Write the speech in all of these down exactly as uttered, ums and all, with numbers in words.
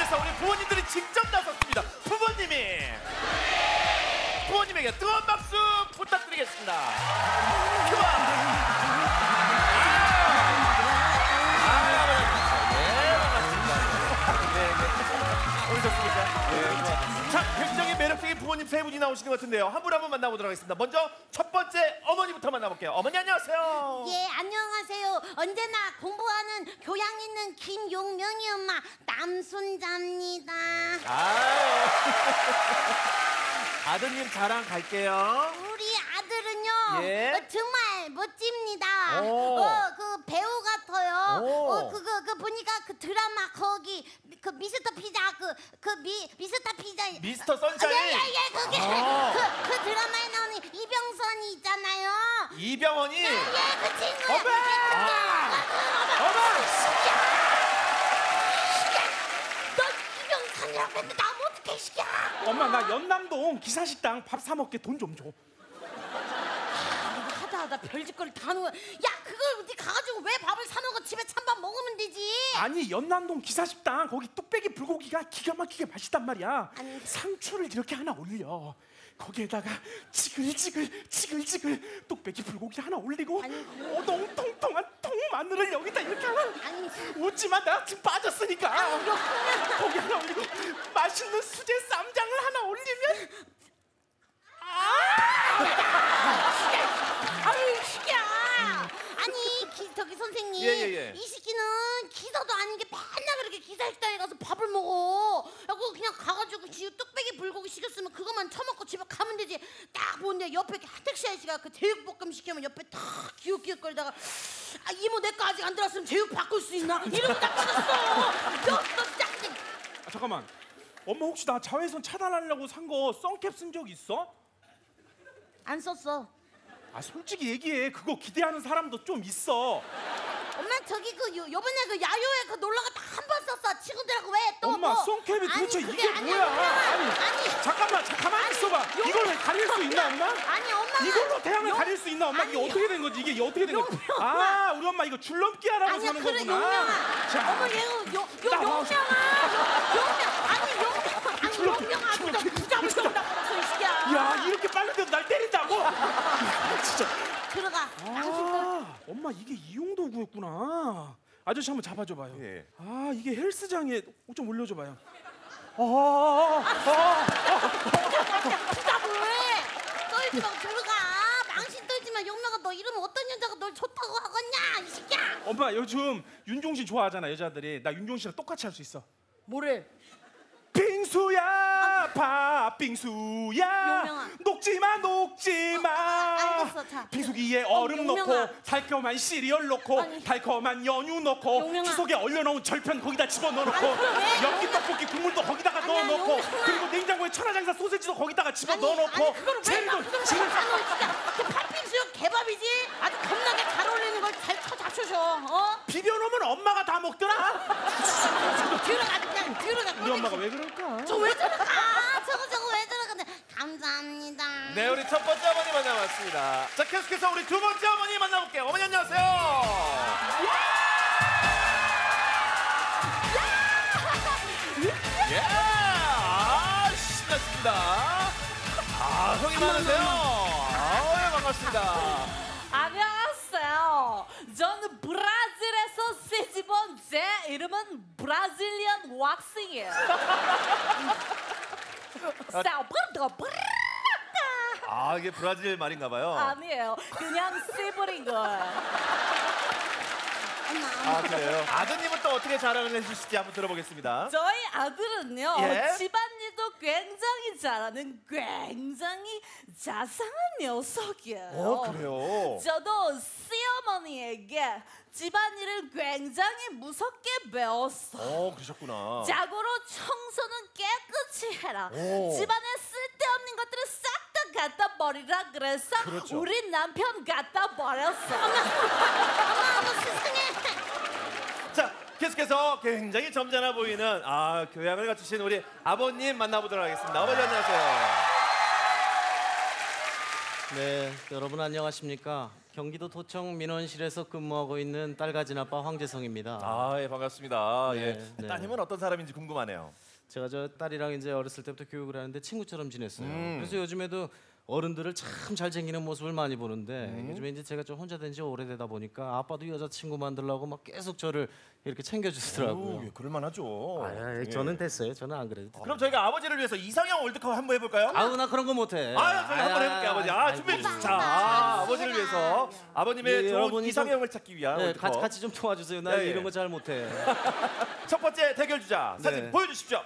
위해서 우리 부모님들이 직접 나섰습니다. 부모님이 부모님에게 뜨거운 박수 부탁드리겠습니다. 오셨습니까? 네, 좋았습니다. 자, 굉장히 매력적인 부모님 세 분이 나오신 것 같은데요. 한 분 한 분 만나보도록 하겠습니다. 먼저 첫 번째 어머니부터 만나볼게요. 어머니 안녕하세요. 예, 안녕하세요. 언제나 공부하는 교양 있는 김용명이 엄마 남순자입니다. 아유. 아드님 자랑 갈게요. 우리 아들은요, 예? 어, 정말 멋집니다. 오. 어, 그 배우 같아요. 오. 어, 그거 그 보니까 그 드라마 거기 그 미스터 피자 그 그 미 미스터 피자 미스터 선샤인. 예예예 그게 아. 그, 그 드라마에 나오는 이병선이 있잖아요. 이병헌이. 예, 그 친구야. 어머! 아. 어머! 너 이병선이라고 했는데 나면 어떡해 시켜. 엄마 나 연남동 기사식당 밥 사 먹게 돈 좀 줘. 하다 하다 별짓거리 다 하는 거야. 야 그걸 어디 가가지고 왜 밥을 사 먹어? 집에 찬밥 먹으면 되지. 아니 연남동 기사식당 거기 뚝배기 불고기가 기가 막히게 맛있단 말이야. 아니. 상추를 이렇게 하나 올려. 거기에다가 지글지글 지글지글 뚝배기 불고기 하나 올리고 아니. 오동통통한 통마늘을 여기다 이렇게 하나. 아니. 웃지마 나 지금 빠졌으니까. 아니, 이거 거기 하나 올리고 맛있는 수제 쌈장을 하나 올리면 아유 시기야. 아니 기, 저기 선생님 예, 예, 예. 이 시기는 기사도 아닌 게 맨날 그렇게 기사식당에 가서 밥을 먹어. 야 그거 그냥 가가지고 지우 뚝배기 불고기 시켰으면 그것만 처먹고 집에 가면 되지. 딱 보는데 옆에 택시 아저씨가 그 제육볶음 시키면 옆에 탁 기웃기웃거리다가 아 이모 내 거 아직 안 들었으면 제육 바꿀 수 있나? 이러고 딱 받았어. 너너 진짜 아, 잠깐만. 엄마 혹시 나 자외선 차단하려고 산 거 선캡 쓴 적 있어? 안 썼어. 아 솔직히 얘기해. 그거 기대하는 사람도 좀 있어. 엄마 저기 그 요, 요번에 그 야유회 그 놀러 갔다 한 번 썼어. 친구들하고 왜 또 엄마 뭐. 선캡이 아니, 도대체 그게 이게 아니야, 뭐야? 엄마. 아니, 아니. 잠깐만 자, 가만히 있어봐. 용- 이걸 왜 가릴 수 있나 엄마? 아니 엄마 이걸로 태양을 용- 가릴 수 있나 엄마? 이게 아니, 어떻게 된 거지? 이게 어떻게 된 거지? 용명아. 아 우리 엄마 이거 줄넘기 하라고 아니야 사는 그래 거구나. 용명아. 자, 어머 얘 요, 요, 요 나와. 용명아. 용명 아니 용명 아니 줄넘기, 용명아 아주 너 줄넘기. 부담을 좀 나버렸어 이 새끼야. 야 이렇게 빠른데도 날 때린다고? 진짜. 들어가. 아 엄마 이게 이용 도구였구나. 아저씨 한번 잡아줘봐요. 예. 아 이게 헬스장에 좀 올려줘봐요. 아, 아, 아, 아. 부담을 떨지 마 들어가. 망신 떨지 마. 용명아 너 이러면 어떤 여자가 널 좋다고 하겠냐 이 새끼야. 엄마 요즘 윤종신 좋아하잖아 여자들이. 나 윤종신이랑 똑같이 할 수 있어. 뭐래? 빙수야 팥빙수야 용명아. 녹지마 녹지마. 어, 아, 알겠어, 자. 빙수기에 얼음 어, 용명아. 넣고 달콤한 시리얼 넣고 아니. 달콤한 연유 넣고 용명아. 추석에 얼려놓은 절편 거기다 집어넣고 아니, 그럼 왜? 엽기 떡볶이 국물도 거기다가 아니야, 넣어놓고 용명아. 그리고 냉장고에 천하장사 소세지도 거기다가 아니, 집어넣어놓고 아니 그걸 왜 재료도 막 그걸 지금 왜 사놓은 진짜 그 팥빙수육 개밥이지. 아주 겁나게 잘 어울리는 걸 잘 잡수셔. 어? 비벼놓으면 엄마가 다 먹더라. 들어가 그냥 들어가. 우리 엄마가 왜 그럴까? 저 왜 들어가? 저거 저거 왜 들어가? 감사합니다. 네, 우리 첫 번째 어머니 만나봤습니다. 자, 계속해서 우리 두 번째 어머니 만나볼게요. 어머니 안녕하세요. 예, 아 신났습니다. 아 형이 많으세요. 아, 예, 반갑습니다. 안녕하세요. 저는 브라질에서 시집온 제 이름은 브라질리안 왁싱이에요. 사우브르도 브르르 아 이게 브라질 말인가봐요. 아니에요. 그냥 씨부린 거예요. 아 그래요. 아드님은 또 어떻게 자랑을 해주실지 한번 들어보겠습니다. 저희 아들은요. 예? 집안일도 굉장히 잘하는 굉장히 자상한 녀석이에요. 어 그래요. 저도 시어머니에게 집안일을 굉장히 무섭게 배웠어. 어 그러셨구나. 자고로 청소는 깨끗이 해라. 오. 집안에 쓸데없는 것들은 싹 다 갖다 버리라 그래서 그렇죠. 우리 남편 갖다 버렸어. 엄마 너 세상에. 자 계속해서 굉장히 점잖아 보이는 아 교양을 갖추신 우리 아버님 만나보도록 하겠습니다. 아버지 안녕하세요. 네, 여러분 안녕하십니까? 경기도 도청 민원실에서 근무하고 있는 딸 가진 아빠 황재성입니다. 아, 예, 반갑습니다. 네, 예. 네. 따님은 어떤 사람인지 궁금하네요. 제가 저 딸이랑 이제 어렸을 때부터 교육을 하는데 친구처럼 지냈어요. 음. 그래서 요즘에도 어른들을 참 잘 챙기는 모습을 많이 보는데 음. 요즘에 이제 제가 좀 혼자 된 지 오래되다 보니까 아빠도 여자친구 만들려고 막 계속 저를 이렇게 챙겨주시더라고요. 오, 예, 그럴만하죠. 아, 예. 저는 됐어요. 저는 안 그래도. 그럼 저희가 아버지를 위해서 이상형 월드컵 한번 해볼까요? 아우 나 그런 거 못해. 아, 저희 한번 해볼게요, 아버지. 아, 아이고. 준비해 주시죠. 자, 아, 아버지를 위해서 아버님의 예, 좋은 여러분이 이상형을 찾기 위한 네, 월드컵. 같이 같이 좀 도와주세요. 나 예, 예. 이런 거 잘 못해. 첫 번째 대결 주자 사진 네. 보여주십시오.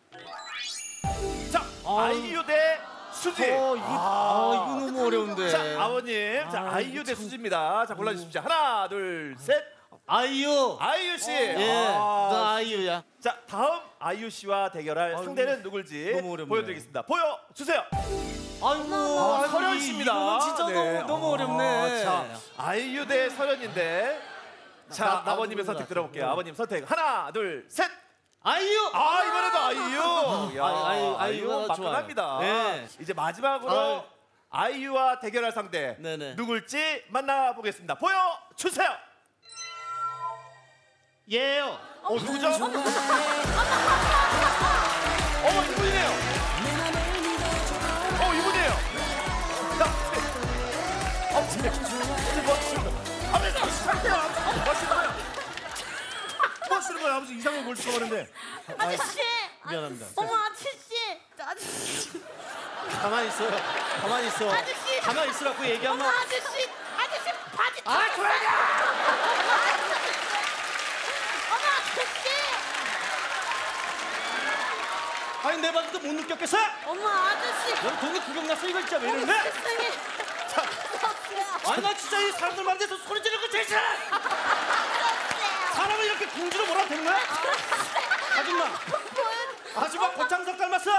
자, 아우. 아이유 대 수지. 어, 이거, 아, 이거 너무 어려운데. 자, 아버님, 자, 아, 아이유 이거 대 참- 수지입니다. 자, 골라주십시오. 하나, 둘, 셋. 아이유. 아이유 씨. 예, 아, 나 아이유야. 자, 다음 아이유 씨와 대결할 아유, 상대는 누굴지 너무 어렵네. 보여드리겠습니다. 보여주세요. 아이고, 아, 아이고, 서련 이- 씨입니다. 이거는 진짜 네. 너무 너무 아, 어렵네. 자, 아이유 대 서련인데. 자, 나- 나도 아버님의 모르는 선택 것 들어볼게요. 같아. 아버님 선택. 하나, 둘, 셋. 아이유. 아, 이번에도 아이유. 야, 아, 아이유, 아이유가 아이유 마크납니다. 좋아요. 네. 이제 마지막으로 아이유와 대결할 상대 네네. 누굴지 만나보겠습니다. 보여주세요. 예요. 어, 누구죠? 어머, 이분이네요. 어, 이분이에요. 자, 어, 진짜. 뭐 하시는 거예요? 아버지, 상태요. 뭐 하시는 거예요? 뭐 하시는 거예요? 아버지 이상형 뭘 추구하는데? 아저씨. 미안합니다. 어머 아저씨. 아저씨. 가만히 있어요. 가만히 있어. 아저씨. 가만히 있으라고 어머 얘기하면. 아저씨. 아저씨 바지. 아, 그만해. 어머 아저씨. 아니 내 방도 못 느꼈겠어? 어머 아저씨. 넌 동네 구경 났어 이거 진짜 왜 어머 이러는데? 세상에. 아니 나 진짜 이 사람들 많은데 서 소리 지르는 거 제일 싫어. 사람을 이렇게 궁지로 뭐라고 되는 거야? 아줌마. 아줌마 고창석 닮았어.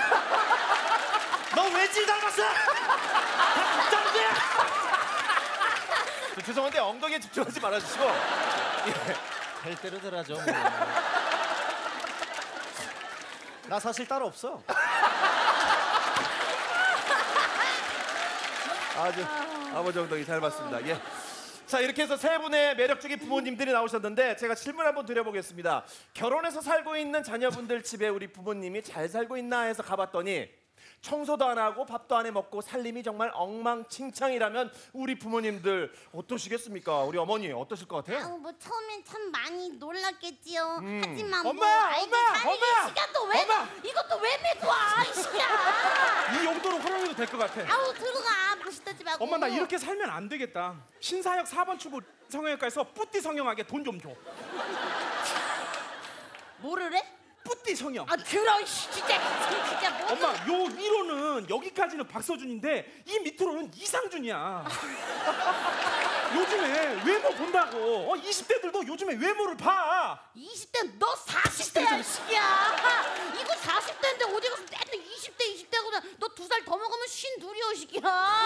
너 외질 닮았어. 다 국장이야. 저 죄송한데 엉덩이에 집중하지 말아주시고. 될 대로 되라죠. 뭐. 나 사실 따로 없어. 아주 아버지 엉덩이 잘 봤습니다. 예. 자, 이렇게 해서 세 분의 매력적인 부모님들이 나오셨는데 제가 질문 한번 드려보겠습니다. 결혼해서 살고 있는 자녀분들 집에 우리 부모님이 잘 살고 있나 해서 가봤더니 청소도 안 하고 밥도 안 해 먹고 살림이 정말 엉망진창이라면 우리 부모님들 어떠시겠습니까? 우리 어머니 어떠실 것 같아요? 아우 뭐 처음엔 참 많이 놀랐겠지요. 하지만 엄마, 뭐 아이들 엄마, 살리는 엄마, 시간도 왜 엄마. 이것도 왜 메고 와 이 시야. 이 용도로 활용해도 될 것 같아. 아우 들어가 맛있다지 말고. 엄마 나 이렇게 살면 안 되겠다. 신사역 사 번 출구 성형외과에서 뿌띠 성형하게 돈 좀 줘. 뭐를 해? 뿌띠 성형. 아 들어 씨, 진짜 진짜 뭐. 엄마 요 위로는 여기까지는 박서준인데 이 밑으로는 이상준이야. 요즘에 외모 본다고. 어, 이십 대들도 요즘에 외모를 봐. 이십 대 너 사십 대야 이 시야. 이거 사십 대인데 어디 가서 맨날 이십 대 이십 대거든. 너 두 살 더 먹으면 쉰 둘이야 이 시야.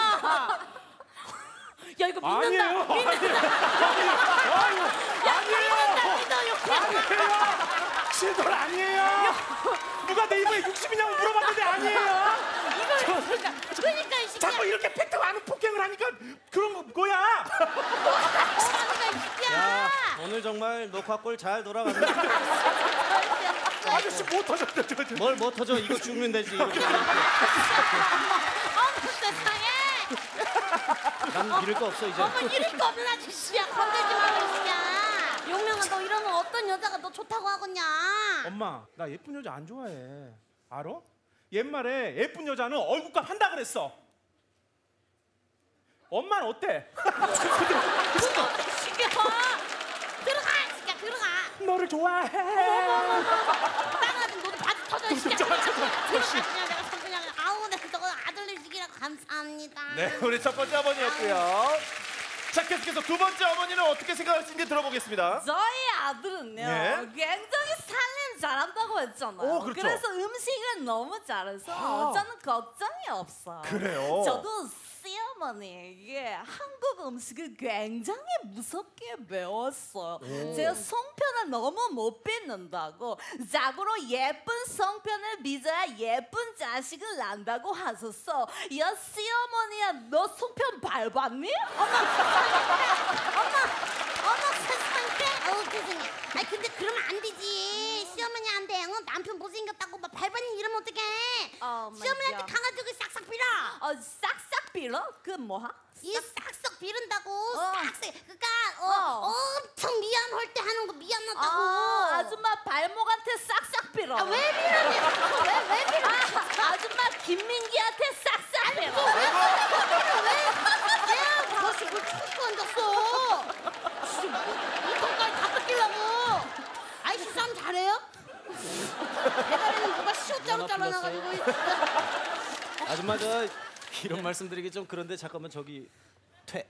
야 이거 믿는다. 아니에요. 믿는다. 아유, 야 믿는다 믿어요. 아니에요. 실돌 아니에요. 누가 내 입에 육십이냐고 물어봤는데 아니에요. 이거 그러니까 그러니까 이 시야. 자꾸 이렇게 팩트 많은 폭행을 하니까 그런 거 거야. 뭐라는 이 시야. 야, 오늘 정말 녹화골 잘 돌아갔네. 아저씨 못 터졌다. 저, 저. 뭘 못 터져? 이거 죽으면 되지. 이렇게. 어머 세상에. 난 잃을 거 없어 이제. 어머 이럴 거 없는 아저씨야. 건들지 마 아저씨야. 용명아 너 이러면 어떤 여자가 너 좋다고 하겠냐. 엄마 나 예쁜 여자 안 좋아해. 알아? 옛말에 예쁜 여자는 얼굴값 한다 그랬어. 엄마는 어때? 시켜. 들어가 시켜 들어가. 너를 좋아해. 나가든 너도 바지 터져 시켜. 들어가 그냥 내가 그냥 아우 내가 저거 아들내시기라 감사합니다. 네, 우리 첫 번째 어머니였고요. 자, 계속해서 두 번째 어머니는 어떻게 생각하시는지 들어보겠습니다. 저희 아들은요 예. 굉장히 살림 잘한다고 했잖아요. 오, 그렇죠. 그래서 음식을 너무 잘해서 아. 저는 걱정이 없어요. 그래요? 저도 시어머니에게 한국 음식을 굉장히 무섭게 배웠어요. 제가 성편을 너무 못 빚는다고 자고로 예쁜 성편을 빚어야 예쁜 자식을 낳는다고 하셨어. 야 시어머니야 너 성편 밟았니? 어머 세상에. 어우 죄송해. 아니 근데 그러면 안 되지. 시어머니한테 어, 남편 못생겼다고 막 발반이 이러면 어떡해. Oh my 시어머니한테 God. 가가지고 싹싹 빌어. 어 싹싹 빌어? 그 뭐하? 이 싹싹 비른다고. 어. 싹싹. 그러니까 어, 어. 엄청 미안할 때 하는 거 미안하다고. 아, 아줌마 발목한테 싹싹 빌어. 아, 왜 빌었니? 왜왜 빌어? 아, 아줌마 김민기한테 싹싹 빌어. 내가 다시 뭘 참고 앉았어. 진짜 이 ton까지 다 뜯기려고. 아이씨 싸움 잘해요? 대가리는 누가 시옷자루 잘라놔가지고. 아줌마 저 이런 말씀드리기 좀 그런데 잠깐만 저기 퇴.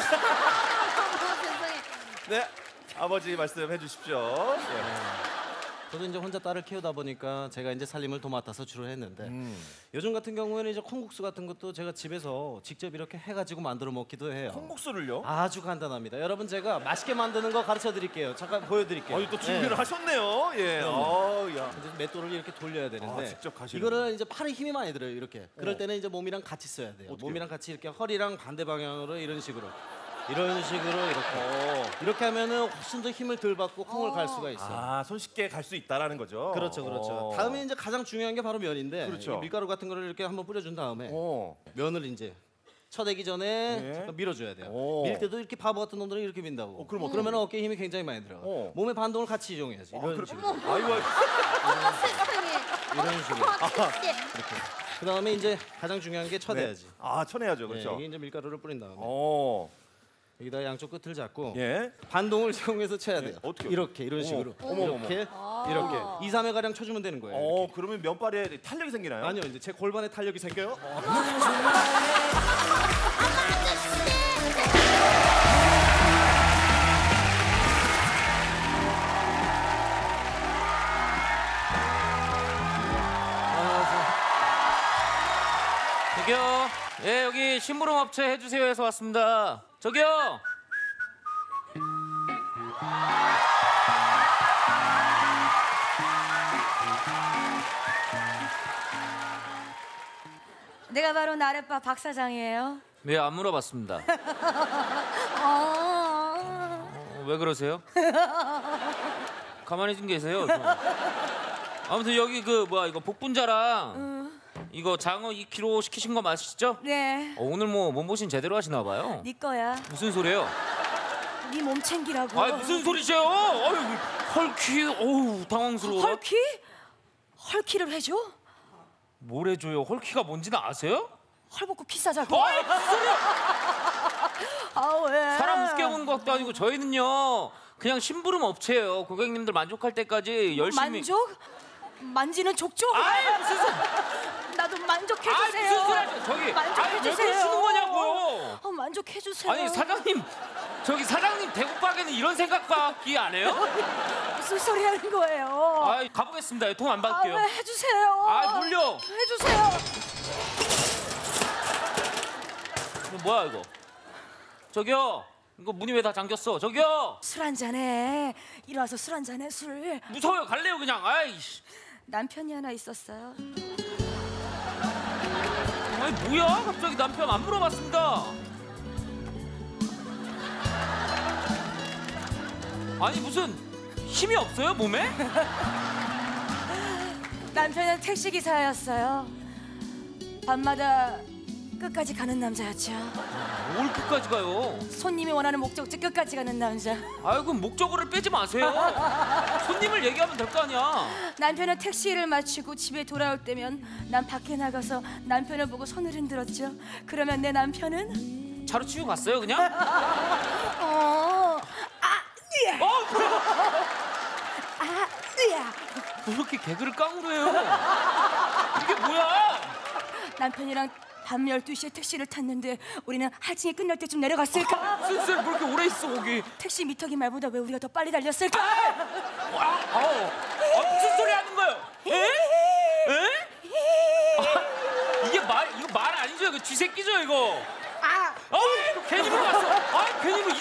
세상에. 네, 아버지 말씀해 주십시오. 예. 저도 이제 혼자 딸을 키우다 보니까 제가 이제 살림을 도맡아서 주로 했는데 음. 요즘 같은 경우에는 이제 콩국수 같은 것도 제가 집에서 직접 이렇게 해가지고 만들어 먹기도 해요. 콩국수를요? 아주 간단합니다. 여러분 제가 맛있게 만드는 거 가르쳐 드릴게요. 잠깐 보여드릴게요. 아니 또 준비를 네. 하셨네요. 예. 어, 야. 이제 맷돌을 이렇게 돌려야 되는데 아, 직접 가시는 이거를 이제 팔에 힘이 많이 들어요. 이렇게. 그럴 어. 때는 이제 몸이랑 같이 써야 돼요. 어떻게요? 몸이랑 같이 이렇게 허리랑 반대 방향으로 이런 식으로. 이런 식으로 이렇게. 어. 이렇게 하면은 훨씬 더 힘을 덜 받고 콩을 갈 수가 있어요. 아, 손쉽게 갈 수 있다라는 거죠. 그렇죠, 그렇죠. 어. 다음에 이제 가장 중요한 게 바로 면인데 그렇죠. 이 밀가루 같은 거를 이렇게 한번 뿌려준 다음에 어. 면을 이제 쳐대기 전에 네. 잠깐 밀어줘야 돼요. 오. 밀 때도 이렇게 바보 같은 놈들은 이렇게 민다고. 어, 그럼 어떡해? 그러면 어깨에 힘이 굉장히 많이 들어가. 어. 몸의 반동을 같이 이용해야지. 아, 이런 그래. 식으로. 아이고. 아이고. 어머 세상에. 이런 식으로. 어머 진짜. 이렇게. 그 다음에 이제 가장 중요한 게 쳐대야지. 네. 아, 쳐내야죠. 네, 그렇죠. 여기 이제 밀가루를 뿌린 다음에 어. 여기다 양쪽 끝을 잡고 예. 반동을 이용해서 쳐야 돼요. 어떻게요? 이렇게 이런 어머, 식으로. 어머, 어머. 이렇게 이렇게 이, 삼 회 가량 쳐주면 되는 거예요. 어, 이렇게. 그러면 면발에 탄력이 생기나요? 아니요, 이제 제 골반에 탄력이 생겨요. 저기요. 예, 여기 심부름 업체 해주세요 해서 왔습니다. 저기요. 내가 바로 나래바 박 사장이에요. 네, 안 물어봤습니다. 어... 어, 왜 그러세요? 가만히 좀 계세요. 좀. 아무튼 여기 그 뭐야 이거 복분자랑 이거 장어 이 킬로그램 시키신 거 맞으시죠? 네, 어, 오늘 뭐 몸보신 제대로 하시나 봐요. 네 거야. 무슨 소리예요? 네 몸 챙기라고. 아 무슨 소리세요? 아유 헐키 어우 당황스러워. 헐키? 헐키를 해줘? 뭘 해줘요? 헐키가 뭔지는 아세요? 헐벗고 키사자고. 아이 무슨 소리야? 아 왜? 사람 우습게 보는 것도 아니고 저희는요 그냥 심부름 업체예요. 고객님들 만족할 때까지 열심히. 만족? 만지는 족족? 아이 무슨 소리? 나도 만족해 아이 주세요. 무슨 소리 하세요? 저기 만족해 아니, 왜 주세요. 그러시는 거냐고요? 어, 만족해 주세요. 아니 사장님 저기 사장님 대구 가게는 이런 생각밖에 안 해요? 무슨 소리 하는 거예요? 아 가보겠습니다. 돈 안 아, 받을게요. 왜 해주세요. 아 물려. 해주세요. 이거 뭐야 이거? 저기요. 이거 문이 왜 다 잠겼어? 저기요. 술 한잔해. 일어나서 술 한잔해 술. 무서워요. 갈래요 그냥. 아이씨. 남편이 하나 있었어요. 아니 뭐야? 갑자기 남편 안 물어봤습니다. 아니 무슨 힘이 없어요 몸에? 남편은 택시 기사였어요. 밤마다 끝까지 가는 남자였죠. 뭘 끝까지 가요? 손님이 원하는 목적지 끝까지 가는 남자. 아유 그럼 목적어를 빼지 마세요. 손님을 얘기하면 될 거 아니야. 남편은 택시를 마치고 집에 돌아올 때면 난 밖에 나가서 남편을 보고 손을 흔들었죠. 그러면 내 남편은 차로 치고 갔어요 그냥? 어, 아, 예, 어 뭐야? 아, 예. 그렇게 개그를 깡으로 해요. 이게 뭐야? 남편이랑 밤 열두 시에 택시를 탔는데 우리는 할증이 끝날 때쯤 내려갔을까? 무슨 소리 그렇게 오래 있어 거기? 택시 미터기 말보다 왜 우리가 더 빨리 달렸을까? 아, 아우. 아 무슨 소리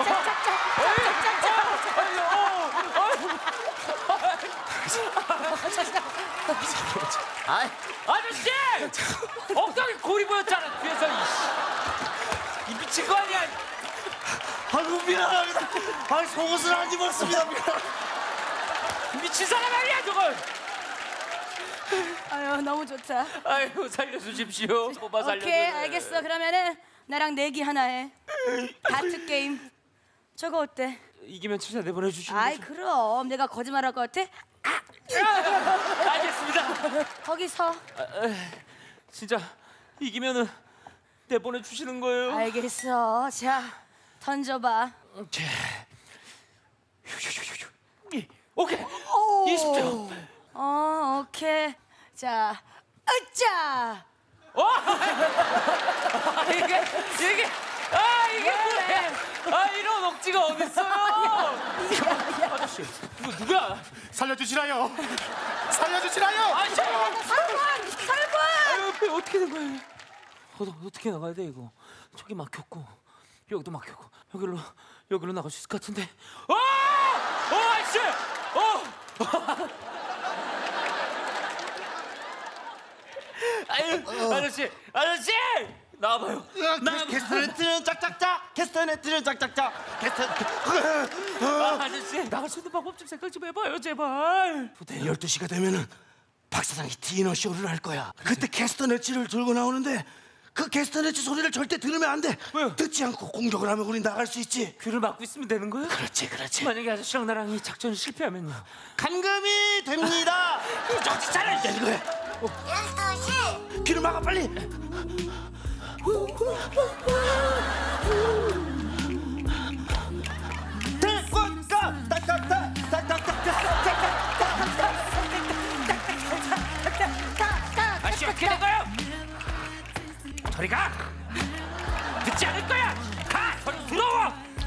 아, 아저씨! 엉덩이 골이 보였잖아 뒤에서. 이, 이 미친 거 아니야? 아이고 미안합니다. 아 속옷을 안 입었습니다. 이 미친 사람 아니야 저걸. 아유 너무 좋다. 아이고 살려주십시오. 뽑아 살려줘. 오케이 알겠어. 그러면은 나랑 내기 하나 해. 다트 게임. 저거 어때? 이기면 취사 내보내주시는 아이 거죠? 그럼 내가 거짓말할 것 같아? 알겠습니다. 거기서. 진짜 이기면은 내보내주시는 거예요? 알겠어. 자 던져봐. 오케이. 오케이. 오. 이십 점. 어 오케이. 자 으짜. 어? 이게 이게 아 이게 뭐야? 아 이런 억지가 어딨어요? 아저씨 이거 누구야? 살려주시라요. 살려주시라요. 아 저. 설관 설관. 아유 배 어떻게 된 거야? 어, 어떻게 나가야 돼 이거? 저기 막혔고 여기도 막혔고 여기로 여기로 나갈 수 있을 것 같은데. 어! 어, 아저씨! 어! 아유, 아저씨, 아저씨! 나와봐요. 캐스터네트는 짝짝짝, 캐스터네트는 짝짝짝, 캐스터. 아, 아저씨, 나갈 수 있는 방법 좀 생각 좀 해봐요, 제발. 부대 열두 시가 되면은 박 사장이 디너 쇼를 할 거야. 그때 캐스터네츠를 들고 나오는데 그 캐스터네츠 소리를 절대 들으면 안 돼. 왜요? 듣지 않고 공격을 하면 우린 나갈 수 있지. 귀를 막고 있으면 되는 거예요? 그렇지, 그렇지. 만약에 아저씨랑 나랑 이 작전이 실패하면요? 감금이 됩니다. 정신 차려! 이거야. 귀를 막아 빨리. 대권가 아저씨 어떻게 된 거예요? 저리 가! 듣지 않을 거야! 가! 저리 들어와!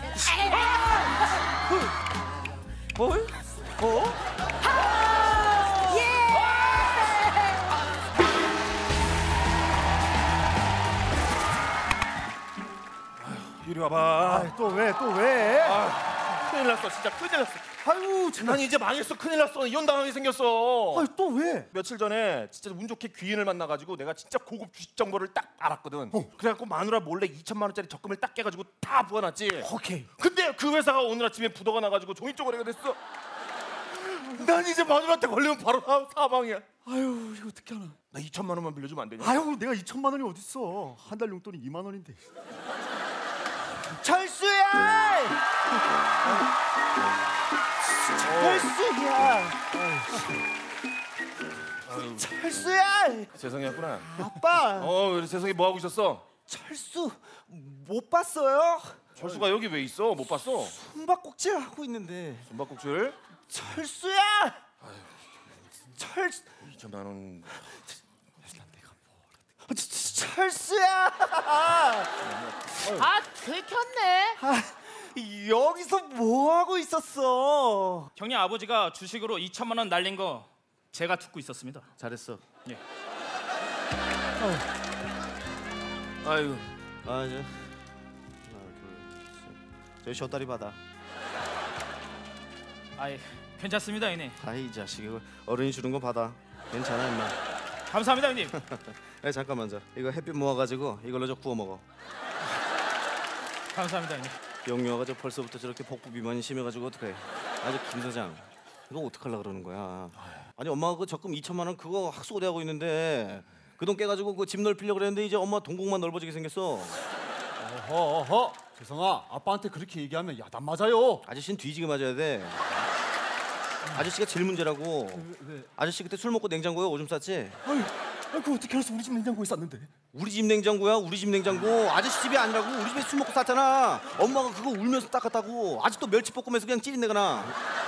어? 어? 이리 와봐. 아, 또 왜? 또 왜? 아, 큰일 났어. 진짜 큰일 났어. 아유, 난 이제 망했어. 큰일 났어. 이혼당하게 생겼어. 아유, 또 왜? 며칠 전에 진짜 운 좋게 귀인을 만나가지고 내가 진짜 고급 주식 정보를 딱 알았거든. 그래갖고 마누라 몰래 이천만 원짜리 적금을 딱 깨가지고 다 부어놨지. 오케이. 근데 그 회사가 오늘 아침에 부도가 나가지고 종이쪼거리가 됐어. 난 이제 마누라한테 걸리면 바로 사- 사망이야. 아유, 이거 어떻게 하나? 나 이천만 원만 빌려주면 안 되냐? 아유, 내가 이천만 원이 어딨어? 한 달 용돈이 이만 원인데. 철수야! 철수야! 철수야! 재성이었구나. 아빠, 어, 우리 재성이 뭐 하고 있었어? 철수 못 봤어요? 철수가 여기 왜 있어? 못 봤어? 숨바꼭질 하고 있는데. 숨바꼭질? 철수야! 철 이천만 원. 철수야! 아 들켰네. 여기서 뭐 하고 있었어? 형님 아버지가 주식으로 이천만 원 날린 거 제가 듣고 있었습니다. 잘했어. 예. 아이고. 아 이제 하나 둘 셋. 저 셔다리 받아. 아이 괜찮습니다 형님. 아이 자식 이거 어른이 주는 거 받아. 괜찮아 임마. 감사합니다 형님. 야 잠깐만 자. 이거 햇빛 모아가지고 이걸로 저 구워 먹어. 감사합니다 형님. 영유아가 저 벌써부터 저렇게 복부 비만이 심해가지고 어떡해. 아주 김 사장 이거 어떡하려 그러는 거야. 아니 엄마가 그 적금 이천만 원 그거 학수고대하고 있는데 그 돈 깨가지고 그 집 넓히려고 그랬는데 이제 엄마 동공만 넓어지게 생겼어. 어허, 어허. 재성아, 아빠한테 그렇게 얘기하면 야단 맞아요. 아저씨는 뒤지게 맞아야 돼. 아저씨가 제일 문제라고. 왜, 왜? 아저씨 그때 술 먹고 냉장고에 오줌 쌌지? 아유, 아유, 그거 어떻게 알았어? 우리 집 냉장고에 쌌는데. 우리 집 냉장고야 우리 집 냉장고. 아저씨 집이 아니라고. 우리 집에 술 먹고 쌌잖아. 엄마가 그거 울면서 닦았다고. 아직도 멸치볶음에서 그냥 찌린내가 나.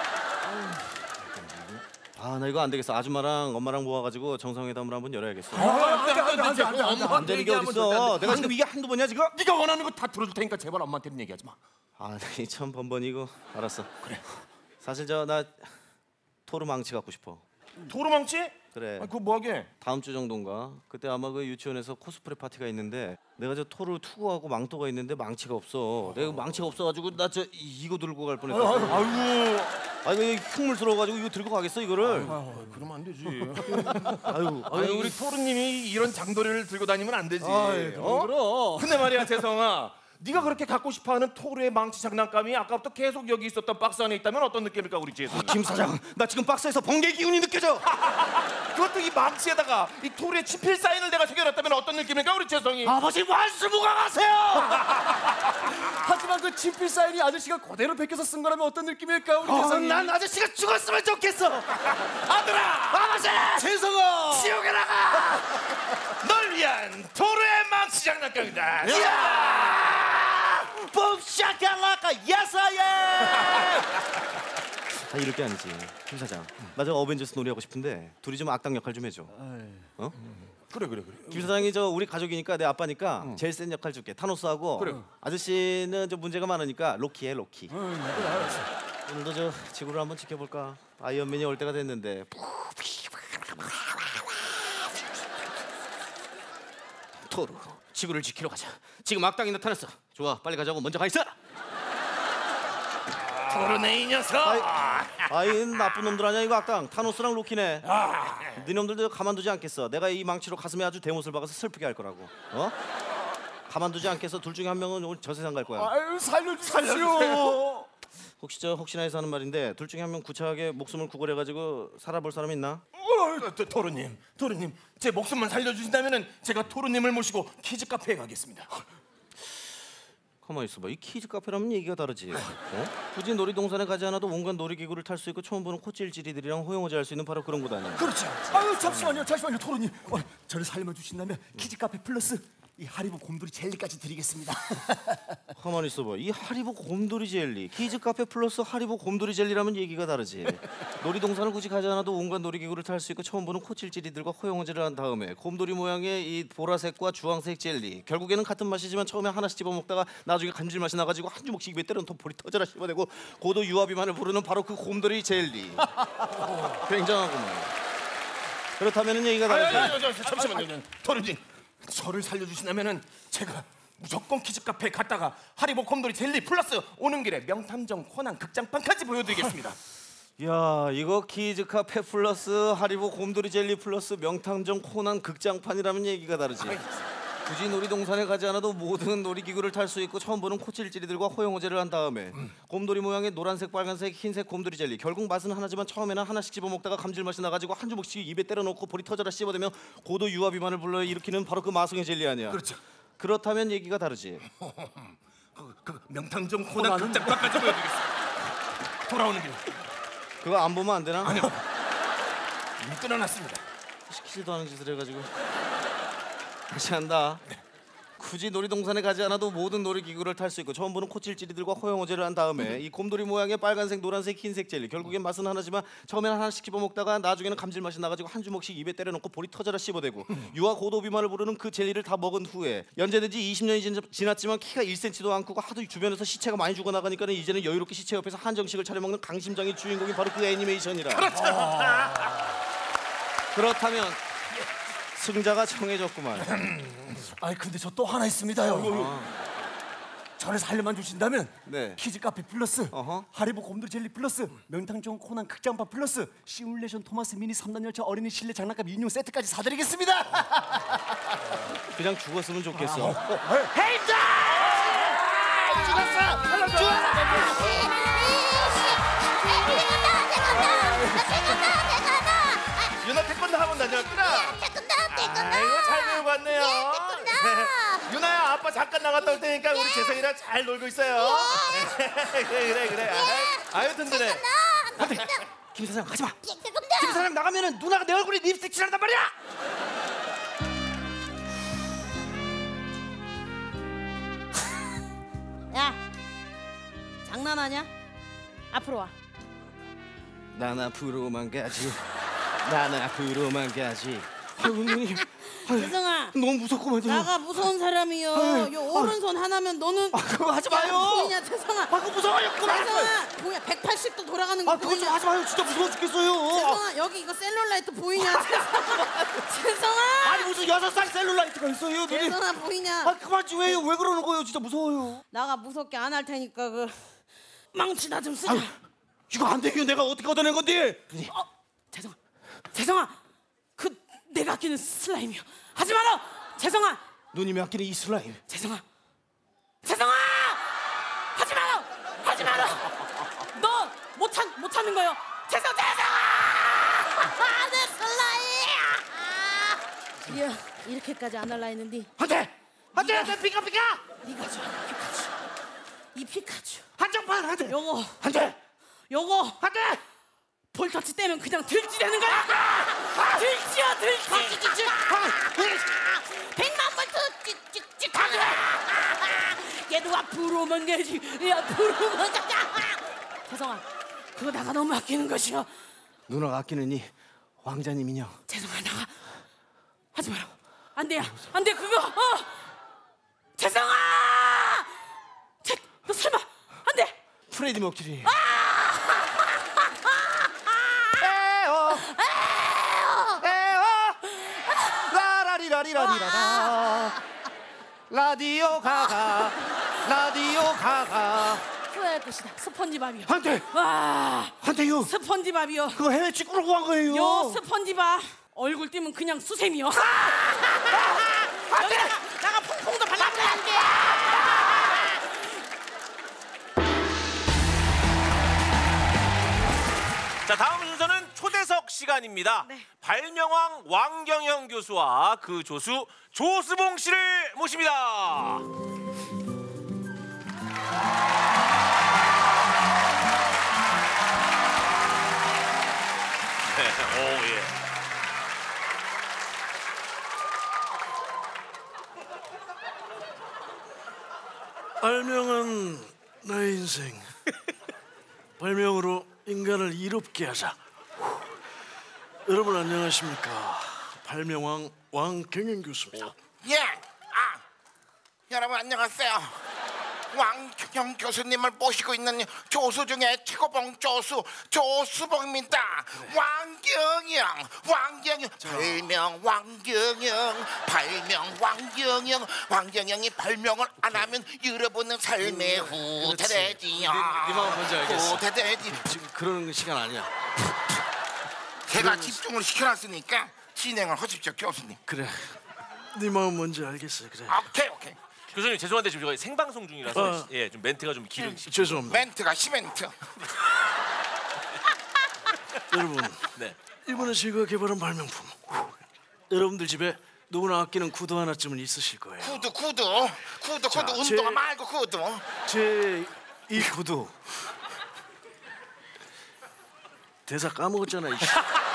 아 나 이거 안 되겠어. 아줌마랑 엄마랑 모아가지고 정상회담을 한번 열어야겠어. 안돼 안돼 안돼 안돼. 안 되는 게 어딨어. 내가 지금 이게 한두 번이야 지금? 네가 원하는 거 다 들어줄 테니까 제발 엄마한테는 얘기하지 마. 아 참 번번이고. 알았어. 그래. 사실 저 나 토르 망치 갖고 싶어. 도루망치? 그래. 아, 그거 뭐하게? 다음 주 정도인가? 그때 아마 그 유치원에서 코스프레 파티가 있는데 내가 저 토르 투구하고 망토가 있는데 망치가 없어. 내가 망치가 없어가지고 나 저 이거 들고 갈 뻔했어. 아이고. 아 이거 흉물스러워가지고 이거 들고 가겠어 이거를. 아, 그러면 안 되지. 아유, 아유 우리 토르님이 이런 장도리를 들고 다니면 안 되지. 아이, 어? 그럼. 근데 말이야 재성아, 네가 그렇게 갖고 싶어하는 토르의 망치 장난감이 아까부터 계속 여기 있었던 박스 안에 있다면 어떤 느낌일까 우리 재성이? 김 사장, 나 지금 박스에서 번개 기운이 느껴져. 그것도 이 망치에다가 이 토르의 친필 사인을 내가 새겨놨다면 어떤 느낌일까 우리 재성이? 아버지 완수무강하세요. 하지만 그 친필 사인이 아저씨가 그대로 베껴서 쓴 거라면 어떤 느낌일까? 우리 어, 재성이. 난 아저씨가 죽었으면 좋겠어. 아들아! 아버지, 재성아. 지옥에 나가! 널 위한 토르의 망치 장난감이다. 이야! 봄샤칼라카 야사예. 아 이럴 게 아니지 김 사장. 나 저 어벤져스 놀이하고 싶은데 둘이 좀 악당 역할 좀 해줘. 어? 그래 그래 그래. 김 사장이 저 우리 가족이니까 내 아빠니까 제일 센 역할 줄게. 타노스하고. 그래. 아저씨는 좀 문제가 많으니까 로키해 로키. 오늘도 저 지구를 한번 지켜볼까. 아이언맨이 올 때가 됐는데. 토르 지구를 지키러 가자. 지금 악당이 나타났어. 좋아, 빨리 가자고. 먼저 가 있어. 토르네 이 녀석. 아이, 아이 나쁜 놈들 아니야 이거 악당. 타노스랑 로키네. 네 놈들도 가만두지 않겠어. 내가 이 망치로 가슴에 아주 대못을 박아서 슬프게 할 거라고. 어? 가만두지 않겠어. 둘 중에 한 명은 오늘 저 세상 갈 거야. 아유 살려주십시오. 혹시 저 혹시나 해서 하는 말인데 둘 중에 한 명 구차하게 목숨을 구걸해가지고 살아볼 사람 있나? 어, 도- 토르님, 토르님, 제 목숨만 살려주신다면은 제가 토르님을 모시고 키즈 카페에 가겠습니다. 가만 있어봐. 이 키즈 카페라면 얘기가 다르지. 어? 굳이 놀이동산에 가지 않아도 온갖 놀이기구를 탈 수 있고 처음 보는 코찔찔이들이랑 호영호제 할 수 있는 바로 그런 곳 아니야. 그렇죠. 아유 잠시만요, 잠시만요, 토르님. 어, 저를 살려주신다면 키즈 카페 플러스 이 하리보 곰돌이 젤리까지 드리겠습니다. 가만히 있어봐. 이 하리보 곰돌이 젤리, 키즈 카페 플러스 하리보 곰돌이 젤리라면 얘기가 다르지. 놀이동산을 굳이 가지 않아도 온갖 놀이기구를 탈 수 있고 처음 보는 코찔찔이들과 호영호제를 한 다음에 곰돌이 모양의 이 보라색과 주황색 젤리. 결국에는 같은 맛이지만 처음에 하나씩 집어 먹다가 나중에 간질 맛이 나가지고 한 주먹씩 입에 때려는 볼이 터져라 씹어대고 고도 유아비만을 부르는 바로 그 곰돌이 젤리. 굉장하구만. 그렇다면은 얘기가 아니, 다르지. 아니, 아니, 아니, 잠시만요, 토르님. 저를 살려주신다면은 제가 무조건 키즈 카페에 갔다가 하리보 곰돌이 젤리 플러스 오는 길에 명탐정 코난 극장판까지 보여드리겠습니다. 야, 이거 키즈 카페 플러스 하리보 곰돌이 젤리 플러스 명탐정 코난 극장판이라면 얘기가 다르지. 굳이 놀이동산에 가지 않아도 모든 놀이기구를 탈 수 있고 처음 보는 코찔찔이들과 호영호제를 한 다음에 곰돌이 모양의 노란색, 빨간색, 흰색 곰돌이 젤리. 결국 맛은 하나지만 처음에는 하나씩 집어 먹다가 감질맛이 나가지고 한 주먹씩 입에 때려 넣고 볼이 터져라 씹어대면 고도 유아 비만을 불러일으키는 바로 그 마성의 젤리 아니야. 그렇죠. 그렇다면 얘기가 다르지. 그, 그 명탐정 코난 극장판까지 보여드리겠습니다. 돌아오는 길 그거 안 보면 안 되나? 아니요. 이미 끊어놨습니다. 시키지도 않은 짓을 해가지고. 다시 한다. 굳이 놀이동산에 가지 않아도 모든 놀이기구를 탈 수 있고 처음 보는 코찔찔이들과 호영호제를 한 다음에 이 곰돌이 모양의 빨간색, 노란색, 흰색 젤리. 결국엔 맛은 하나지만 처음에는 하나씩 집어 먹다가 나중에는 감질맛이 나가지고 한 주먹씩 입에 때려넣고 볼이 터져라 씹어대고 유아 고도 비만을 부르는 그 젤리를 다 먹은 후에 연재된 지 이십 년이 지났지만 키가 일 센티미터도 안 크고 하도 주변에서 시체가 많이 죽어나가니까 이제는 여유롭게 시체 옆에서 한정식을 차려 먹는 강심장의 주인공이 바로 그 애니메이션이라. 그렇죠. 그렇다면 승자가 정해졌구만. 아이 근데 저 또 하나 있습니다요. 저를 살려만 주신다면 네. 키즈 카페 플러스 어허. 하리보 곰돌이 젤리 플러스 명탐정 코난 극장판 플러스 시뮬레이션 토마스 미니 삼 단 열차 어린이 실내 장난감 인형 세트까지 사드리겠습니다. 그냥 죽었으면 좋겠어. 유나 태권도 학원 다녔구나. 태권도 태권도. 아이고 잘 배우고 왔네요. 예, 태권도. 유나야 아빠 잠깐 나갔다 올 테니까 우리 재성이랑 잘 놀고 있어요. 그래 그래 그래. 아유 든든해. 김 사장 가지 마. 태권도. 김 사장 나가면은 누나가 내 얼굴에 립스틱 칠한단 말이야. 야, 장난하냐? 앞으로 와. 난 앞으로만 가지. 난 앞으로만 가지. 아유 누님. 재성아, 너무 무섭구만요. 나가 무서운 사람이요. 요 오른손 하나면 너는 아 그거 하지 야, 마요. 보이냐, 재성아? 아 그거 무서워요. 그거 하지 마요. 재성아, 뭐야, 백팔십 도 돌아가는 거 아 그거 좀 보이냐? 하지 마요. 진짜 무서워 죽겠어요. 재성아, 여기 이거 셀룰라이트 보이냐? 재성아, 재성아, 아니 무슨 여섯 살 셀룰라이트가 있어요, 누님. 재성아 보이냐? 아 그만 좀 해요. 왜 그러는 거예요? 진짜 무서워요. 나가 무섭게 안 할 테니까 그 망치나 좀 쓰자. 아유, 이거 안 되게 내가 어떻게 얻어낸 건데? 어, 재성아, 재성아, 그 내가 아끼는 슬라임이요. 하지 마라, 재성아, 누님이 아끼는 이 슬라임. 재성아, 재성아, 하지 마라, 하지 마라. 너 못한 못하는 거요. 재성, 재성아, 내 슬라임. 야, 이렇게까지 안 할라 했는데 안돼, 안돼, 안돼, 피카 피카. 네가 좋아, 피카츄. 이 피카츄. 한정판 안돼. 요거, 안돼, 요거. 안돼. 볼터치 떼면 그냥 들찌되는 거야. 들찌야, 들찌. 백만 볼트 찍찍찍. 얘도 앞으로만 가지. 얘 앞으로만 가자. 재성아, 그거 나가 너무 아끼는 것이여. 누나가 아끼는 이 왕자님 인형. 재성아, 나가. 하지 마라. 안 돼야. 안 돼, 그거. 어. 재성아. 재, 너 설마 안 돼. 프레디 머큐리. 에어. 라라리라리라리라라. 라디오 가가 라디오 가가 후회할 것이다. 스펀지밥이요. 한테 와, 한테요. 스펀지밥이요. 그거 해외 찍으러 간 거예요. 요 스펀지밥 얼굴 띄면 그냥 수세미요. 여기다가 나가 퐁퐁도 발라버려 안 돼. 자, 다음 순서는 초대석 시간입니다. 발명왕 왕경영 교수와 그 조수 조수봉 씨를 모십니다. 네, 오, 예. 발명은 나의 인생. 발명으로 인간을 이롭게 하자. 여러분 안녕하십니까? 발명왕 왕경영 교수입니다. 예, 아, 여러분 안녕하세요. 왕경영 교수님을 모시고 있는 조수 중에 최고봉 조수 조수봉입니다. 왕경영, 왕경영, 발명 왕경영, 발명 왕경영, 왕경영이 발명을 안 하면 여러분은 삶의 후퇴되지요. 네 마음 뭔지 알겠어. 후퇴되지. 지금 그런 시간 아니야. 제가 집중을 시켜놨으니까 진행을 하십시오, 교수님. 그래, 네 마음 뭔지 알겠어요. 그래. 오케이, 오케이. 교수님 죄송한데 지금 저희 생방송 중이라서 어. 예, 좀 멘트가 좀 길은. 죄송합니다. 멘트가 시멘트. 여러분, 네. 이번에 제가 개발한 발명품. 여러분들 집에 누구나 아끼는 구두 하나쯤은 있으실 거예요. 구두, 구두, 구두, 자, 구두, 제- 운동화 말고 구두. 제 이 구두 대사 까먹었잖아. 이씨.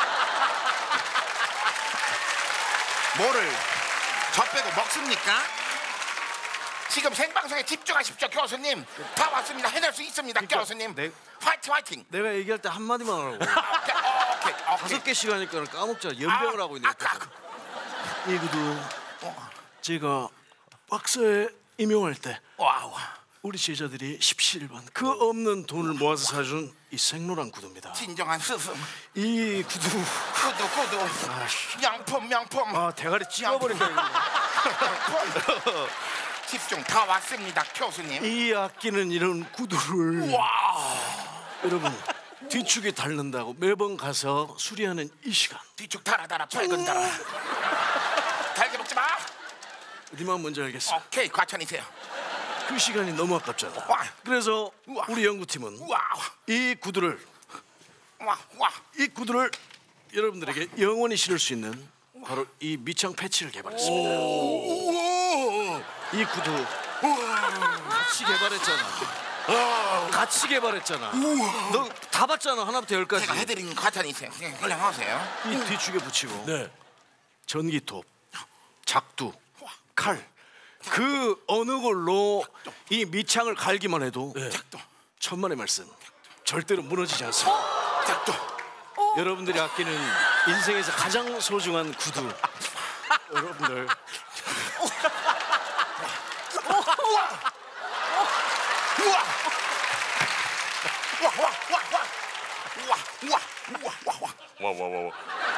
뭐를 저 빼고 먹습니까? 지금 생방송에 집중하십시오, 교수님. 다 왔습니다. 해낼 수 있습니다, 교수님. 내- 화이팅, 화이팅. 내가 얘기할 때 한마디만 하라고. 오케이, 어, 오케이, 오케이. 다섯 개 시간이니까 까먹잖아. 연병을 아, 하고 있네. 아까, 아까. 이 구두 제가 박사에 임용할 때 와우. 우리 제자들이 십시일반 그 없는 돈을 모아서 사준 이 생로랑 구두입니다. 진정한 스승. 이 구두 구두, 구두. 명품, 명품. 아 대가리 찍어버린다. 이거. 명품. 집중. 다 왔습니다, 교수님. 이 아끼는 이런 구두를 여러분 뒤축에 닳는다고 매번 가서 수리하는 이 시간. 뒤축 달아, 달아, 밝은 달아. 달게 먹지 마. 니만 먼저 알겠어. 오케이, 과천이세요. 그 시간이 너무 아깝잖아. 와. 그래서 우와. 우리 연구팀은 와, 이 구두를 와, 와. 이 구두를 여러분들에게 영원히 신을 수 있는 바로 이 미창 패치를 개발했습니다. 이 구두 같이 개발했잖아. 같이 개발했잖아. 너 다 봤잖아. 하나부터 열까지. 제가 해드린 과천이세요. 네, 훌륭하세요. 이 뒤축에 붙이고 네. 전기톱, 작두, 칼, 그 어느 걸로 이 밑창을 갈기만 해도 작두, 천만의 말씀 절대로 무너지지 않습니다. 작두. 여러분들이 아끼는 인생에서 가장 소중한 구두 여러분들 우와! 우와, 우와, 우와, 우와, 우와, 우와, 우와, 우와. 와와와와.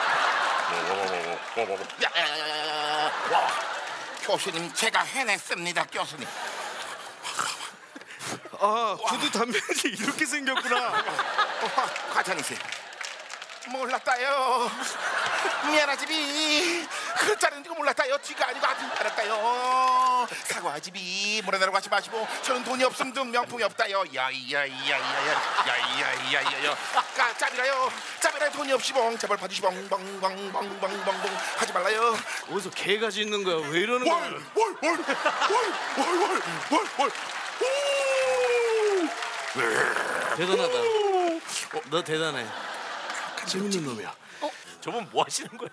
야, 야, 야, 야, 야, 야. 와. 교수님, 제가 해냈습니다, 교수님. 아 구두 단면이 이렇게 생겼구나. 과찬이세요. 몰랐다요. 미안하지비. 글자는 거 몰랐다요. 쥐가 아니고 아주 미안했다요. 사과지비. 뭐라다고 하지 마시고 저는 돈이 없음 등 명품이 없다요. 야이야이야이야야 야이야이야이야. 까 짜비라요. 짜비라요. 돈이 없이봉. 제발 봐주시봉. 벙벙벙벙벙벙 하지 말라요. 어디서 개가 짖는 거야? 왜 이러는 거야? 월월월월월월월월. 대단하다. 너 대단해. 재밌는 놈이야. 저분 뭐 하시는 거예요?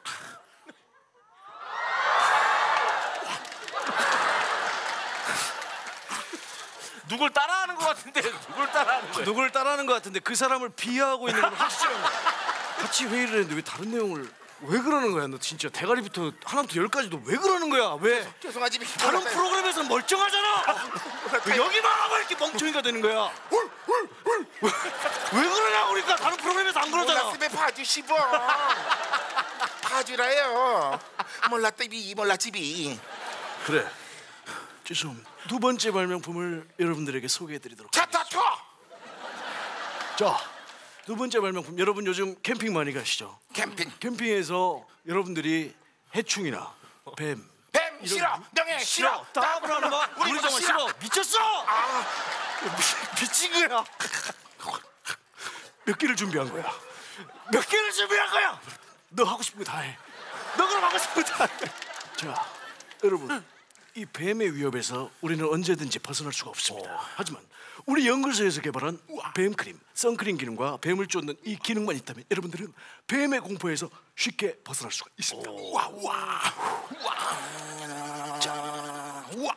누굴 따라하는 것 같은데 누굴 따라하는 거예요? 누굴 따라하는 것 같은데 그 사람을 비하하고 있는 건 확실한 거야. 같이 회의를 했는데 왜 다른 내용을 왜 그러는 거야? 너 진짜 대가리부터 하나부터 열까지 너 왜 그러는 거야? 왜? 죄송하지비. 다른 프로그램에서 멀쩡하잖아. 왜 여기만 하고 이렇게 멍청이가 되는 거야? 왜 그러냐 그러니까 다른 프로그램에서 안 그러잖아. 몰랐으면 봐주시보. 봐주라요. 몰랐다비 몰랐지비. 그래. 죄송합니다. 두 번째 발명품을 여러분들에게 소개해드리도록 차타 하겠습니다. 쳐. 자, 두 번째 발명품. 여러분 요즘 캠핑 많이 가시죠? 캠핑. 캠핑에서 여러분들이 해충이나 뱀, 뱀 싫어. 명예 싫어. 따블 하는 거 우리 우리 정말 싫어. 미쳤어. 아, 미친 거야. 몇 개를 준비한 거야? 몇 개를 준비한 거야? 너 하고 싶은 거 다 해. 너 그럼 하고 싶은 거 다 해. 자, 여러분, 이 뱀의 위협에서 우리는 언제든지 벗어날 수가 없습니다. 하지만 우리 연구소에서 개발한 뱀 크림, 선크림 기능과 뱀을 쫓는 이 기능만 있다면 여러분들은 뱀의 공포에서 쉽게 벗어날 수가 있습니다. 와, 와, 와, 자, 와.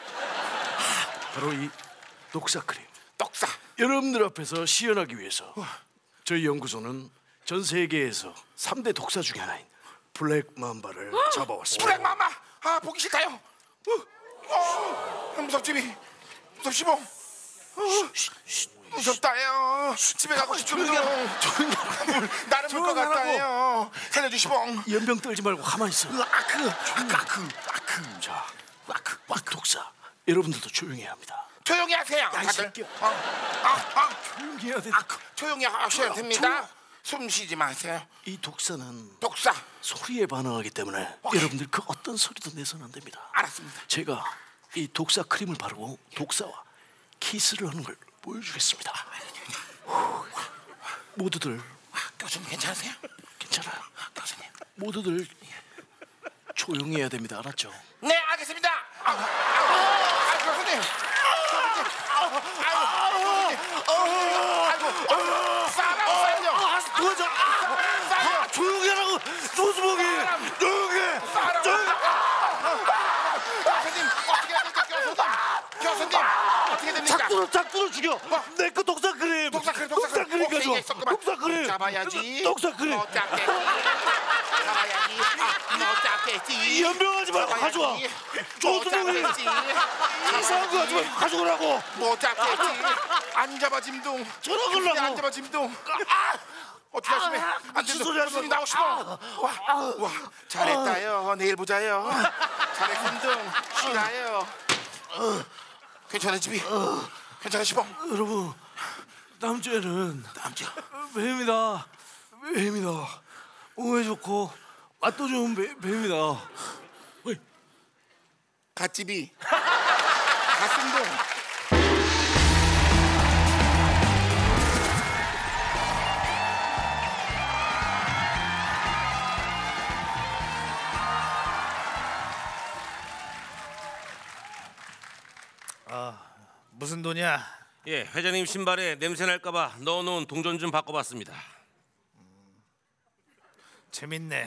바로 이 독사 크림. 독사. 여러분들 앞에서 시연하기 위해서 저희 연구소는 전 세계에서 삼 대 독사 중에 하나인 블랙 맘바를 잡아왔습니다. 블랙 마마. 아 보기 싫다요. 어, 어, 무섭지미. 무섭시봉. 어, 무섭다요. 집에 가고 싶은데 나를 물것 같다요. 살려주시봉. 연병 떨지 말고 가만히 있어. 아크, 아크, 아크. 자, 아크, 아크 독사. 여러분들도 조용히 해야 합니다. 조용히 하세요. 야, 이 다들. 새끼야. 어, 아, 아, 조용히 해야 돼. 아크. 조용히 하셔야 됩니다. 조용. 숨 쉬지 마세요. 이 독사는 독사. 소리에 반응하기 때문에 여러분들 그 어떤 소리도 내서는 안 됩니다. 알았습니다. 제가 이 독사 크림을 바르고 독사와 키스를 하는 걸 보여주겠습니다. 모두들 교수님 괜찮으세요? 괜찮아요. 교수님. 모두들 조용히 해야 됩니다. 알았죠? 네, 알겠습니다. 아, 아, 아, 교수님. 아이고, 싸라고 싸요. 도와줘. 아, 조용히 하라고. 조수복이 조용히 해. 교수님 어떻게 됩니까, 교수님? 교수님 어떻게 됩니까? 작두로 작두로 죽여. 내 거 독사 크림. 독사 크림, 독사 크림. 크림 오케이, 가져. 있었구만. 독사 크림. 잡아야지. 독사 크림. 못 잡겠지. 잡아야지. 못 잡겠지. 연병하지 말고 가져와. 못 조수복이 잡겠지. 이상한 거 하지 말고 가져오라고. 못 잡겠지. 안 잡아 짐둥. 저런 걸라고. 안 잡아 짐둥. 아! 어떻게 하시면 안 미친 된다. 소리 하지 교수님 말고. 나오시고. 와, 와, 잘했다요. 내일 보자요. 잘했음둥. 쉬라요. 괜찮아 집이. 괜찮아 시봉. 여러분, 다음 주에는 다음 주. 뱀이다. 뱀이다. 몸에 좋고 맛도 좋은 뱀, 뱀이다. 어이. 갓집이. 갓슴동. 무슨 돈이야? 예, 회장님 신발에 냄새 날까봐 넣어놓은 동전 좀 바꿔봤습니다. 재밌네.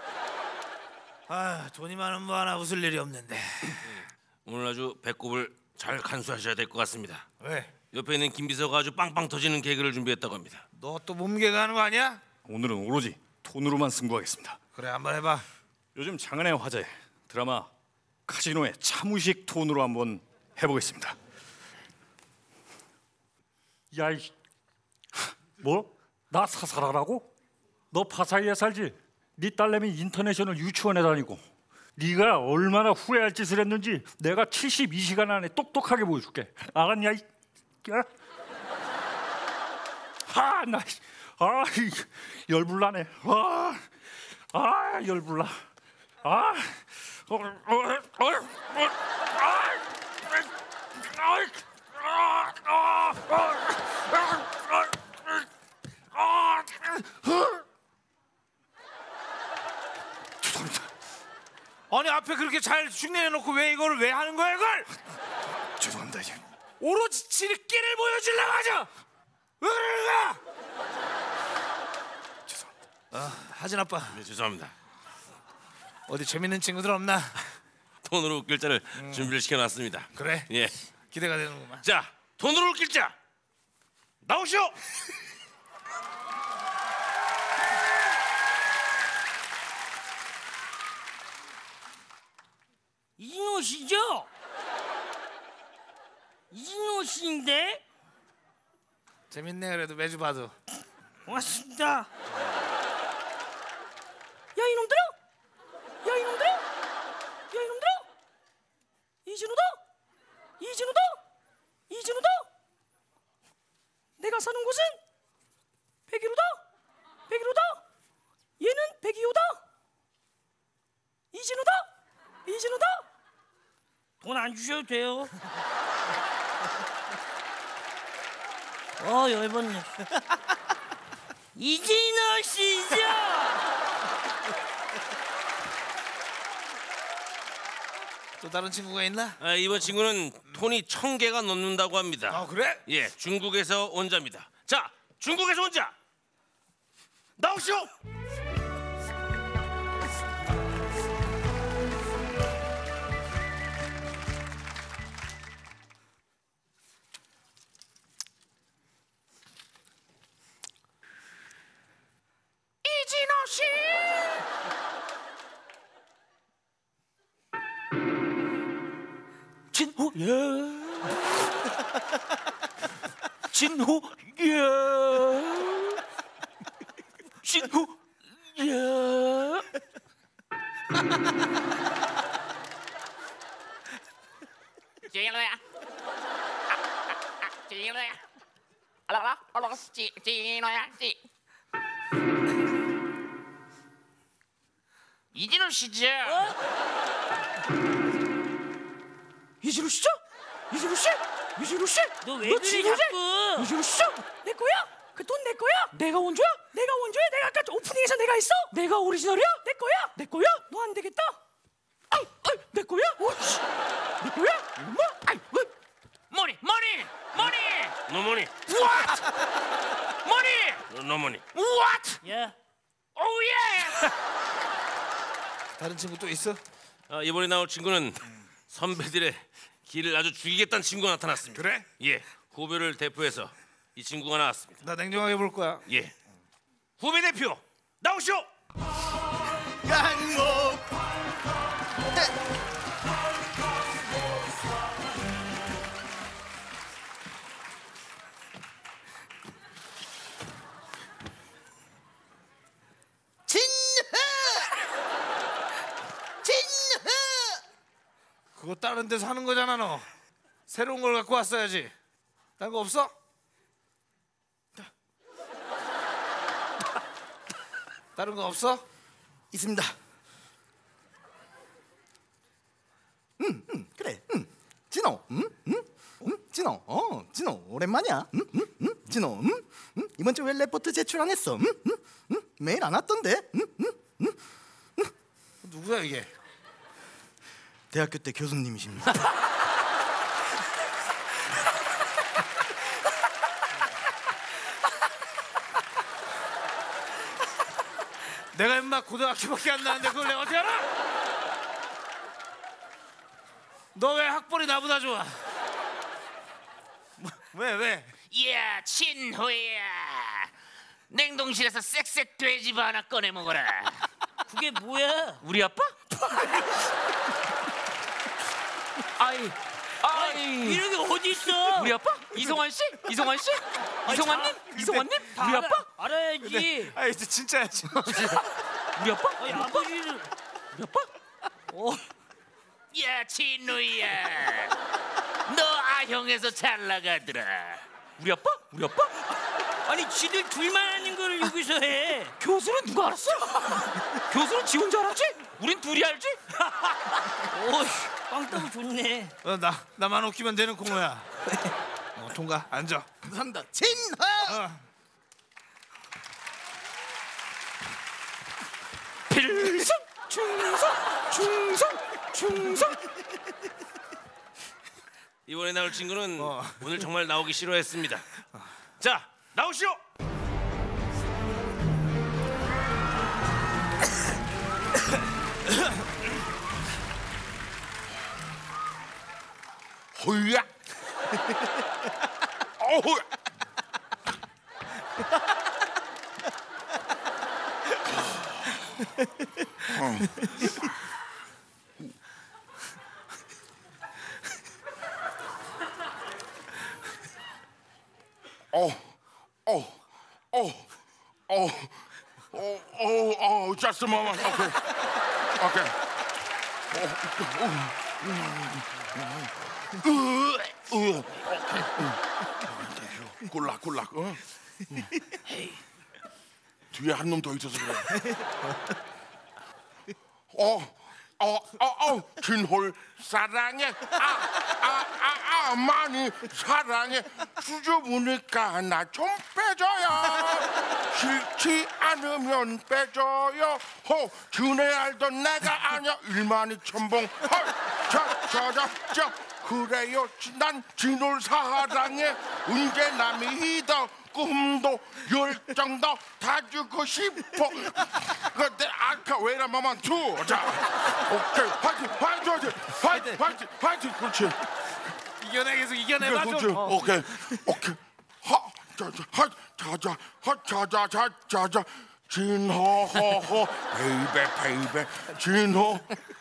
아, 돈이 많으면 뭐 하나 웃을 일이 없는데. 오늘 아주 배꼽을 잘 간수하셔야 될 것 같습니다. 왜? 옆에 있는 김 비서가 아주 빵빵 터지는 개그를 준비했다고 합니다. 너 또 몸개가 하는 거 아니야? 오늘은 오로지 돈으로만 승부하겠습니다. 그래, 한번 해봐. 요즘 장안의 화제 드라마 카지노의 차무식 톤으로 한번 해보겠습니다. 야, 이 뭐? 나 사살하라고? 너 파사이에 살지? 네 딸내미 인터내셔널 유치원에 다니고 네가 얼마나 후회할 짓을 했는지 내가 칠십이 시간 안에 똑똑하게 보여줄게. 알았냐? 이 야. 하, 나, 아, 이, 열불나네. 아, 아, 열불나. 아, 어, 어, 어, 어, 아, 아, 아, 아, 아, 죄송합니다. 아니 앞에 그렇게 잘 흉내내놓고 왜 이걸 왜 하는 거야 이걸? 죄송합니다. 이제. 오로지 지름길을 보여주려고 하죠. 왜 그러는 거야? 죄송합니다. 아, 하진 아빠. 네, 죄송합니다. 어디 재밌는 친구들 없나? 돈으로 웃길 자를 음. 준비를 시켜놨습니다. 그래? 예. 기대가 되는구만. 자, 돈으로 웃길 자 나오시오. 이진호 씨죠? 이진호 씨인데? 재밌네 그래도 매주 봐도. 고맙습니다. 야 이놈들아! 야 이놈들아! 야 이놈들아! 이진호다? 사는 곳은 백일호다. 백일호다. 얘는 백이호다. 이진호다. 이진호다. 돈 안 주셔도 돼요. 어 열받네. 이진호 씨죠? 또 다른 친구가 있나? 아, 이번 친구는 돈이 천 개가 넘는다고 합니다. 아 그래? 예, 중국에서 온 자입니다. 자, 중국에서 온 자 나오시오. 이진호 씨. 진호 예. 진호 예. 진호 예. 진호야. 진호야. 알아 알아 지 진호야 지. 이진호 씨죠? 이진호 씨죠? 이진호 씨? 이진호 씨? 너 왜 그래 자꾸? 이진호 씨죠? 내 거야? 그 돈 내 거야? 내가 원조야? 내가 원조야? 내가 아까 오프닝에서 내가 했어? 내가 오리지널이야? 내 거야? 내 거야? 너 안 되겠다. 아이, 아이, 내 거야? 오씨, 내 거야? 이놈아? 아이, 왜? 머니, 머니, 머니. 노 머니. What? 머니. 노 머니. What? 야, Oh yeah. 다른 친구 또 있어? 아, 이번에 나올 친구는 선배들의 길을 아주 죽이겠다는 친구가 나타났습니다. 그래? 예, 후배를 대표해서 이 친구가 나왔습니다. 나 냉정하게 볼 거야. 예, 후배 대표 나오시오. 강목 그거 다른 데서 하는 거잖아 너. 새로운 걸 갖고 왔어야지. 딴 거 없어? 다른 거 없어? 있습니다. 음, 음 그래. 음, 진호. 음, 음, 음, 진호. 어, 진호 오랜만이야. 음, 음, 음, 진호. 음, 음, 이번 주 왜 레포트 제출 안 했어? 음, 음, 음, 메일 안 왔던데. 음, 음, 음. 누구야 이게? 대학교 때 교수님이십니다. 내가 임마 고등학교밖에 안 나는데 그걸 내가 어떻게 알아? 너 왜 학벌이 나보다 좋아? 뭐, 왜 왜? 야 진호야. 냉동실에서 쌕쌕 돼지바 하나 꺼내 먹어라. 그게 뭐야? 우리 아빠? 아이, 아이, 이런 게 어디 있어? 우리 아빠? 이송환 씨? 이송환 씨? 이송환님? 이송환님? 우리 아빠? 알아야지. 아 이제 진짜야 진짜. 우리 아빠? 아니, 아버지는 우리 아빠? 어. 야 진우야, 너 아형에서 잘 나가더라. 우리 아빠? 우리 아빠? 아니 지들 둘만 하는 걸 여기서 해. 교수는 누가 알았어? 교수는 지 혼자 알았지? 우린 둘이 알지? 오이, 빵떡이 좋네. 어, 나 나만 웃기면 되는 공로야. 어, 통과. 앉아. 감사합니다. 진호. 어. 필승 충성 충성 충성. 이번에 나올 친구는 어. 오늘 정말 나오기 싫어했습니다. 자, 나오시오. 호야. 어호. 어, 어, 어, 어, 어, 어, 어, just a moment. Okay, okay. 어, 어, 어, 어, 어, 어, 어, 골라 골라. 어? 뒤에 한 놈 더 있어서 그래. 어, 어, 어, 어, 진홀 사랑해. 아, 아, 아, 아, 많이 사랑해. 수줍으니까 나 좀 빼줘요. 싫지 않으면 빼줘요. 호, 준혜 알던 내가 아냐. 일만이 천봉. 헐, 자, 자, 자, 자. 그래요, 난 진홀 사랑해. 언제나 믿어. 꿈도 열정도 다 주고 싶어. 근데 아까 왜라 마만 투. 자, 오케이, 파이팅, 파이팅, 파이팅, 파이팅, 파이팅, 파이팅. 그렇지. 이겨내 계속 이겨내봐 그렇지. 좀. 오케이, 오케이. 하, 자자, 하, 자자, 하, 자자, 자, 자자. 진호, 호호, 베이베, 베이베, 진호.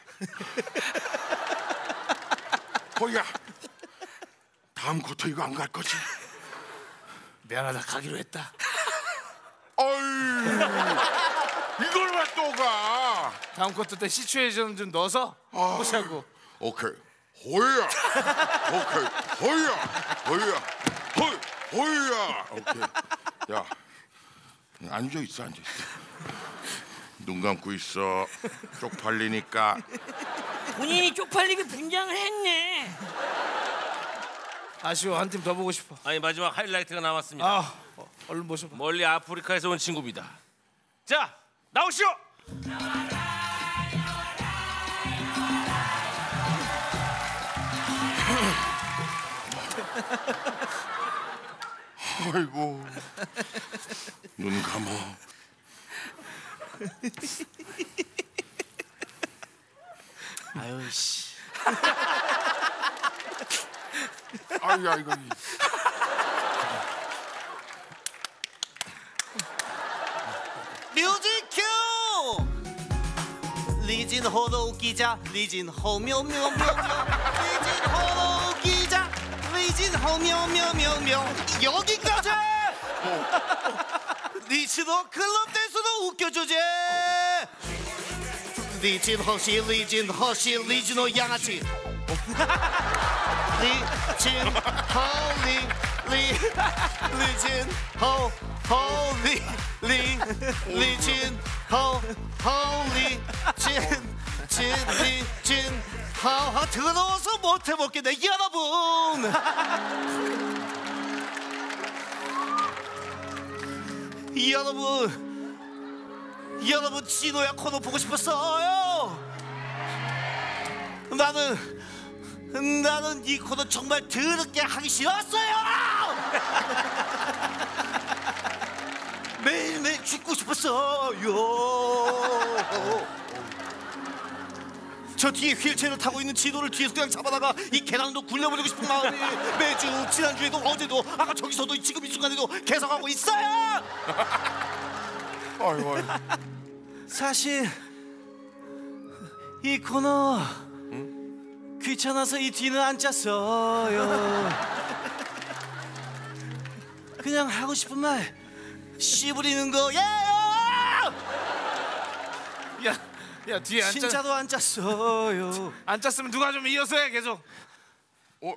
뭐야? 다음 코트 이거 안 갈 거지? 미안하다, 가기로 했다. 어이, 이걸 왜 또 가? 다음 것도 때 시츄에이션 좀 넣어서 보자고. 오케이, 호이야. 오케이, 호이야, 호이야, 호이, 호이야. 오케이. 야, 앉아 있어, 앉아 있어. 눈 감고 있어. 쪽팔리니까. 본인이 쪽팔리게 분장을 했네. 아쉬워, 한 팀 더 보고 싶어. 아니 마지막 하이라이트가 남았습니다. 아, 어, 얼른 모셔봐. 멀리 아프리카에서 온 친구입니다. 자, 나오시오. 아이고, 눈 감어. 아유 씨. 아이야 이거. 뮤직 큐! 리진 호로 기자, 리진 호묘묘묘묘, 리진 호로 기자, 리진 호묘묘묘묘. 여기까지! 리치도 클럽 댄스도 웃겨주지. 리진 허시, 리진 허시, 리진호 양아치. 리진 허리, 리, 리진 허, 허리, 리, 리진 허, 허리, 진, 진, 리진 허. 더러워서 못 해먹겠네 여러분. 여러분, 여러분 진호야 코너 보고 싶었어요. 나는 나는 이 코너 정말 더럽게 하기 싫었어요. 매일매일 죽고 싶었어요. 저 뒤에 휠체어를 타고 있는 진호를 뒤에서 그냥 잡아다가 이 개랑도 굴려버리고 싶은 마음이 매주 지난주에도 어제도 아까 저기서도 지금 이 순간에도 계속하고 있어요. 아이고, 아이고. 사실 이 코너 귀찮아서 이 뒤는 안 짰어요. 그냥 하고 싶은 말 씨부리는 거예요. 야, 야 뒤에 안 짰. 진짜도 안 짰어요. 안 짰으면 누가 좀 이어서 해 계속. 어,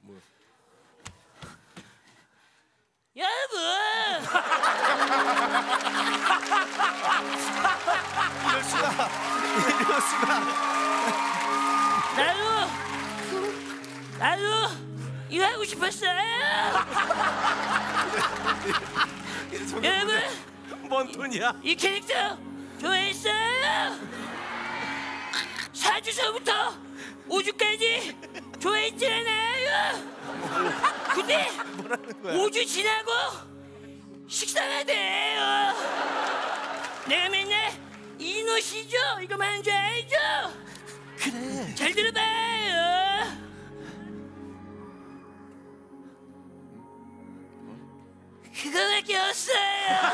여러분, 이럴 수가, 이럴 수가. 나도 나도 이거 하고 싶었어요. 여러분, 뭔 돈이야? 이 캐릭터 좋아했어요. 사 주서부터 오 주까지 좋아했잖아요. 근데 오 주 지나고 식사가 돼요. 내가 맨날 이노시죠? 이거 하는 줄 알죠? 그래. 잘 들어봐요. 그거밖에 없어요.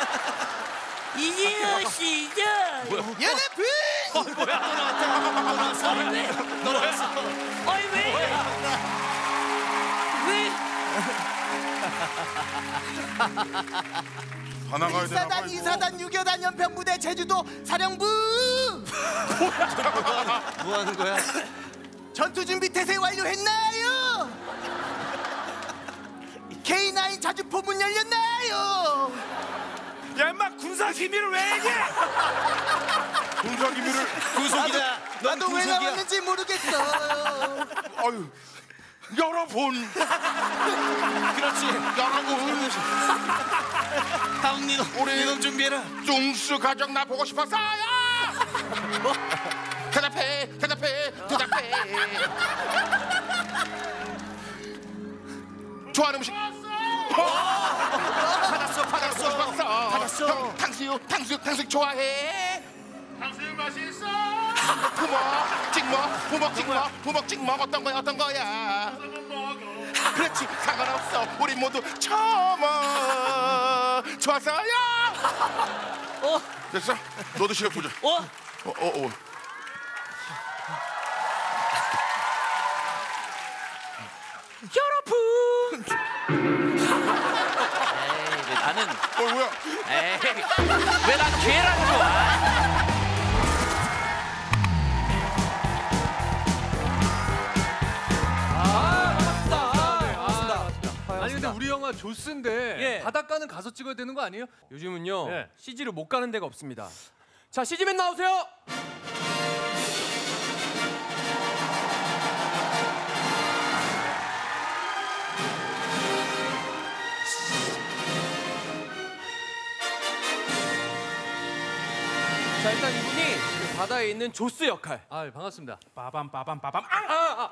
이노시죠? 연애필! 어, 뭐야? 또 나왔다. 또 나왔어. 어이 왜? 또 나왔어. 어이 왜? 왜? 하나 가야 되나 봐. 이사단 이사단 유교단 연평부대 제주도 사령부 뭐 하는 거야? 전투 준비 태세 완료했나요? 케이 나인 자주포 문 열렸나요? 야 인마 군사 기밀을 왜 얘기해? 군사 기밀을 구속이다. 넌 나도 왜 구속이야. 나왔는지 모르겠어. 아유 여러분 그렇지. 여러분 다음 니놈 우리 니놈 준비해라. 뚱수 가족 나 보고 싶었어요. 뭐? 대답해 대답해 대답해. 좋아하는 음식 받았어 받았어 보고 싶었어. 받았어. 형, 탕수육 탕수육 탕수육 좋아해. 탕수육 맛있어. 부먹 찍먹 부먹 찍먹 부먹 찍먹 어떤 거야 어떤 거야. 그렇지 상관없어 우리 모두 처먹 좋았어요. 어 됐어? 너도 시력 보자. 어? 어, 어, 어. 여러분. 에이 왜 나는 어 뭐야? 에이 왜 난 걔랑 좋아? 아니 근데 우리 영화 조스인데 예. 바닷가는 가서 찍어야 되는 거 아니에요? 요즘은요 예. 씨지로 못 가는 데가 없습니다. 자 씨지맨 나오세요. 자 일단 이분이 그 바다에 있는 조스 역할. 아 반갑습니다. 빠밤 빠밤 빠밤. 아, 아, 아.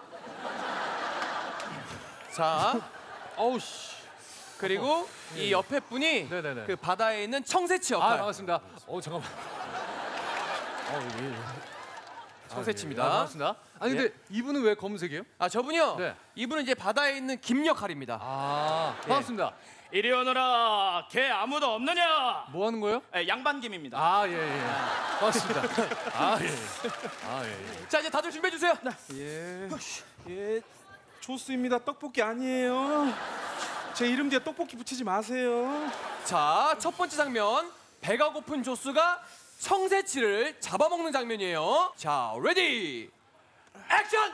자 어우 씨. 그리고 이 옆에 분이 네네네. 그 바다에 있는 청새치 역할. 아 반갑습니다. 어 잠깐만. 어 예. 청새치입니다. 아, 반갑습니다. 아니 근데 이분은 왜 검은색이에요? 아 저분이요. 네. 이분은 이제 바다에 있는 김 역할입니다. 아 반갑습니다. 이리 오너라. 걔 아무도 없느냐? 뭐 하는 거예요? 에, 양반김입니다. 아 예 예. 반갑습니다. 아 예. 아 예. 자 이제 다들 준비해 주세요. 예. 예. 조스입니다. 떡볶이 아니에요. 제 이름 뒤에 떡볶이 붙이지 마세요. 자 첫 번째 장면 배가 고픈 조스가 청새치를 잡아먹는 장면이에요. 자 레디 액션.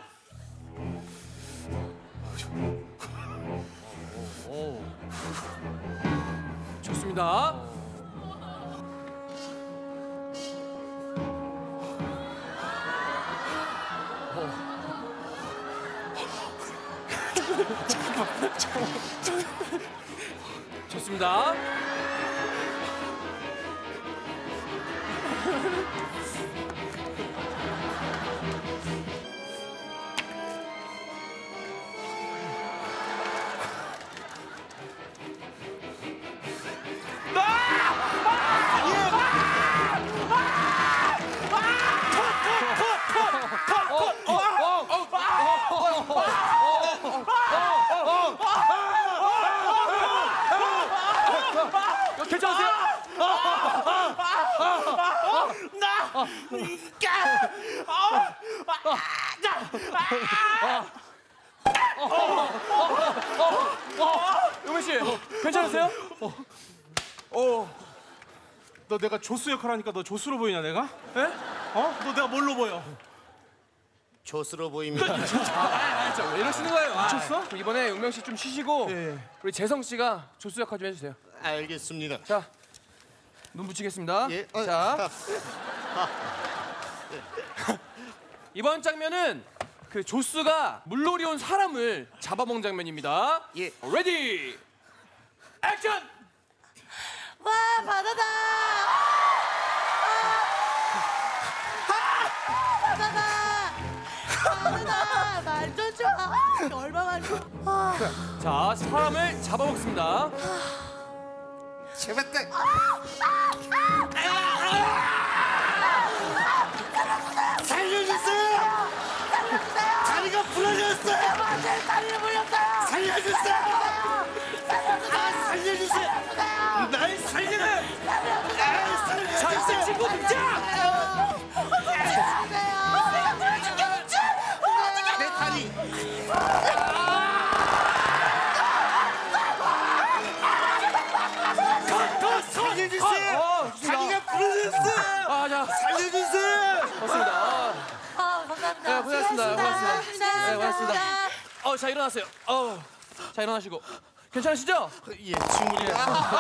오. 좋습니다. 좋습니다. 괜찮으세요? 나 용민 씨 괜찮으세요? 어. 너 내가 조스 역할 하니까 너 조스로 보이냐 내가? 에? 어? 너 내가 뭘로 보여? 조스로 보입니다. 아, 자, 왜 이러시는 거예요? 아, 미쳤어? 그럼 이번에 용명 씨 좀 쉬시고 예. 우리 재성 씨가 조스 역할 좀 해주세요. 알겠습니다. 자, 눈 붙이겠습니다. 예. 어, 자, 이번 장면은 그 조스가 물놀이 온 사람을 잡아먹는 장면입니다. 예. 레디, 액션! 와 바다다. 아, 바다다. 바다다. 말좀 줘. 아, 얼마나 좋아. 아. 자, 사람을 잡아먹습니다. 제발 딱. 살려주세요. 살려주세요. 다리가 부러졌어요. 제발 제 다리를 물렸어요. 살려주세요. 살려주세요. 아, 살려주세요. 날 살려라. 살려주세요. 자식 친구 등장! 내 다리. 더 살려주세요. 어, 다리가 부러졌어요. 아, 자, 살려주세요. 맞습니다. 아, 아, 감사합니다. 네, 고생하셨습니다. 고생하셨습니다. 수고하셨습니다. 네, 고생하셨습니다. 어, 자 일어나세요. 어, 자 일어나시고. 괜찮으시죠? 예, 충분히.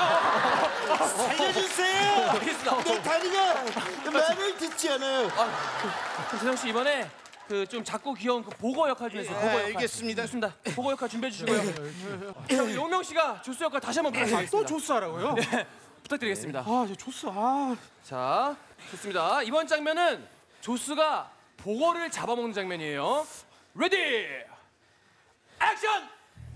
살려주세요. 알겠습니다. 내 다리가 말을 듣지 않아요. 재성 씨 이번에 그 좀 작고 귀여운 그 보거 역할 중에서 보거 역할. 알겠습니다. 좋습니다. 보거 역할 준비해 주시고요. 자, 용명 씨가 조스 역할 다시 한번 부탁드리겠습니다. 또 조스 하라고요? 네, 부탁드리겠습니다. 아, 저 조스. 아. 자, 좋습니다. 이번 장면은 조스가 보거를 잡아먹는 장면이에요. 레디, 액션!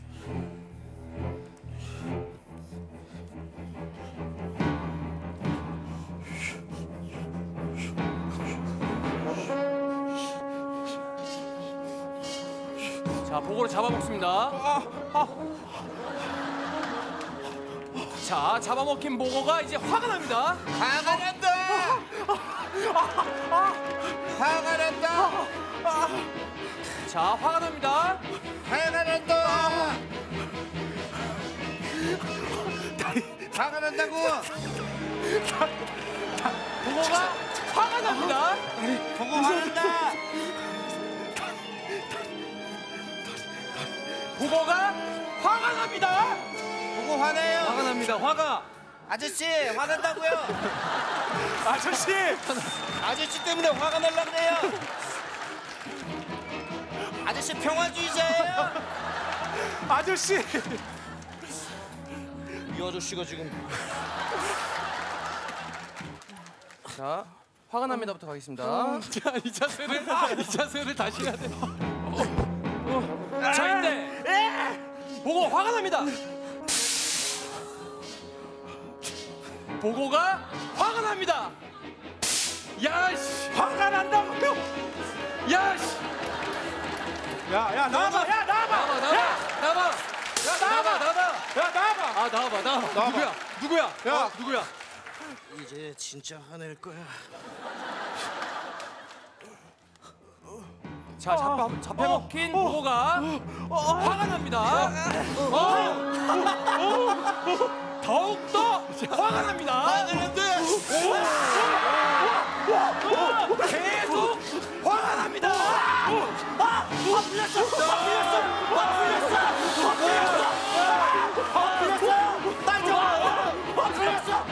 자, 보거를 잡아먹습니다. 자, 잡아먹힌 보거가 이제 화가 납니다. 화가 난다. 화가 난다. 자, 화가 납니다. 화가 난다. 화가 난다고. 보거가 화가 납니다. 보고 화난다. 보거가 화가 납니다. 보고 화내요. 화가 납니다. 화가. 아저씨 화난다고요. 아저씨. 아저씨 때문에 화가 날라 그래요. 아저씨 평화주의자예요. 아저씨. 이 아저씨가 지금 자, 화가 납니다부터 가겠습니다. 자, 이 자세를 아, 이 자세를 다시 해야 돼. 자, 이때 보고 화가 납니다. 보고가 화가 납니다. 야씨, 화가 난다고요. 야씨, 야, 야, 나와봐. 야, 나와봐. 나와봐, 나와봐, 나와봐, 야, 나와봐, 나와봐. 야, 나와봐. 아, 나와봐, 나와봐. 누구야? 누구야? 야, 어, 누구야? 이제 진짜 화낼 거야. 자, 잡아, 잡혀먹힌 보고가 화가 납니다. 어? 더욱더 화가 납니다. 계속 화가 납니다. 아, 풀렸어, 풀렸어, 풀렸어, 풀렸어, 풀렸어, 날 잡아, 풀렸어,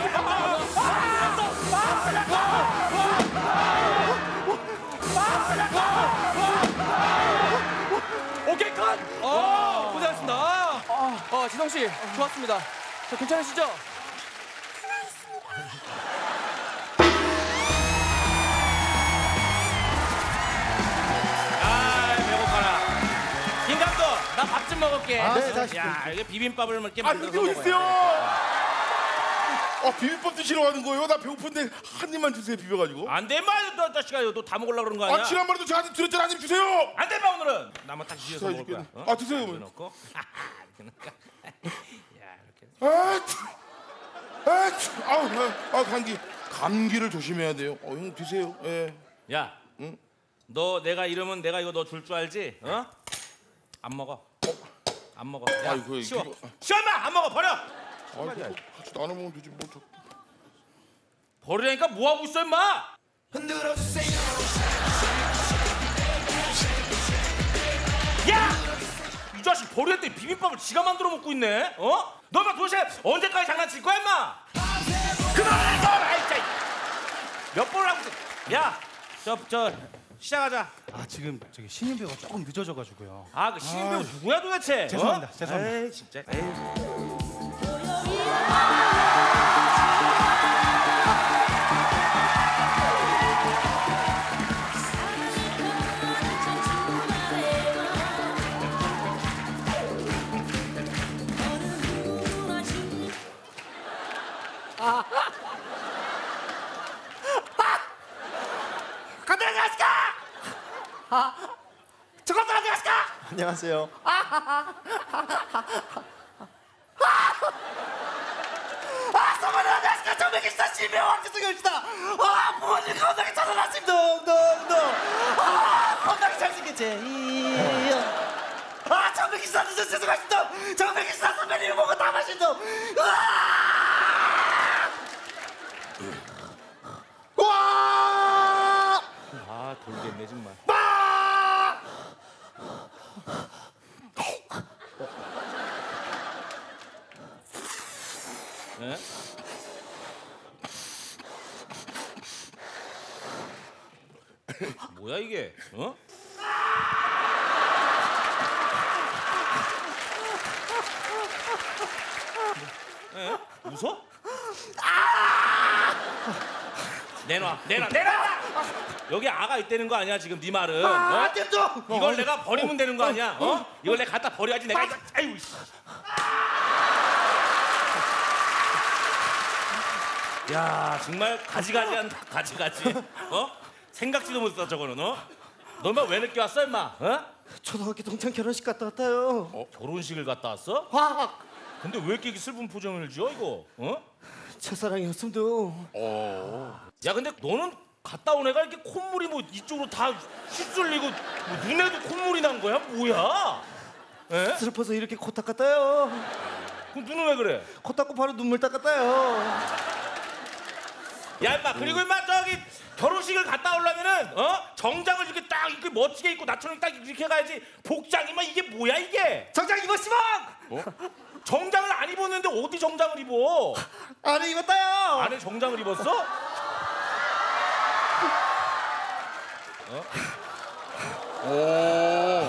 오케이 컷! 어, 고생하셨습니다. 어, 지성 씨, 좋았습니다. 저 괜찮으시죠? 아 배고파라. 김 감독 나 밥 좀 먹을게. 아, 네, 다시 야 이게 비빔밥을 이렇게 아, 만들어서 이게 먹어야 어딨어요? 어, 비빔밥 드시러 가는 거예요? 나 배고픈데 한 입만 주세요, 비벼가지고. 안 돼, 마, 너 자식아, 너 다 먹으려고 그런 거 아니야? 아, 지난번에도 저한테 드렸잖아, 한 입 주세요. 안 돼, 마 오늘은. 나만 딱 뒤에서 먹을 거야. 어? 아, 드세요, 어머니. 넣고. 아, 치. 아, 치. 아우, 아, 아, 감기. 감기를 조심해야 돼요. 어, 형 드세요. 예. 야, 응? 너 내가 이러면 내가 이거 너 줄 줄 알지? 어? 안 먹어. 안 먹어. 야, 아이고, 치워. 이거- 치워 임마, 안 먹어, 버려. 아, 같이 나눠 먹으면 되지 뭐. 저... 버리라니까 뭐 하고 있어, 임마? 야! 이 자식 버리랬더니 비빔밥을 지가 만들어 먹고 있네. 어? 너가 도대체 언제까지 장난칠 거야, 임마? 그만해, 너! 아이, 진짜. 몇 번을 하고 있어. 야, 저, 저 시작하자. 아, 지금 저기 신인 배우가 조금 늦어져 가지고요. 아, 그 신인 배우 누구야 도대체? 죄송합니다. 어? 죄송합니다. 에이, 진짜. 에이. 간다 안녕하십니까? 아, 저것도 안녕하십니까? 안녕하세요. 아, 서만이 안녕하십니까? 정백이시다, 실명 왕재승입니다. 아, 부모님 건강히 찾아났습니다. 웅덩웅덩. 아, 건강히 잘생겼지. 아, 정백이시다, 진짜 죄송합니다. 정백이시다, 선배님 보고 다 마신다. 와! 아, 돌겠네 정말. 뭐야 이게? 어? 에? 웃어? 내놔, 내놔, 내놔! 여기 아가 있다는 거 아니야 지금 네 말은? 아, 어? 됐어! 이걸 내가 버리면 되는 거 아니야? 어? 이걸 내가 갖다 버려야지 내가. 아이고. 씨. 야 정말 가지가지한다 가지가지. 어? 생각지도 못했어 저거는. 어? 너 인마 왜 늦게 왔어 임마? 어? 초등학교 동창 결혼식 갔다 왔다요. 어? 결혼식을 갔다 왔어? 확! 근데 왜 이렇게 슬픈 표정을 지어 이거? 어? 첫사랑이었음도. 어. 야 근데 너는 갔다 온 애가 이렇게 콧물이 뭐 이쪽으로 다 휩쓸리고 뭐 눈에도 콧물이 난 거야? 뭐야? 에? 슬퍼서 이렇게 코 닦았다요. 그럼 눈은 왜 그래? 코 닦고 바로 눈물 닦았다요. 야 임마 그리고 임마 저기 결혼식을 갔다 오려면은 어? 정장을 이렇게 딱 이렇게 멋지게 입고 나처럼 딱 이렇게 가야지. 복장 임마 이게 뭐야 이게? 정장 입었시방! 어? 정장을 안 입었는데 어디 정장을 입어? 안에 입었다요. 안에 정장을 입었어? 어? 오.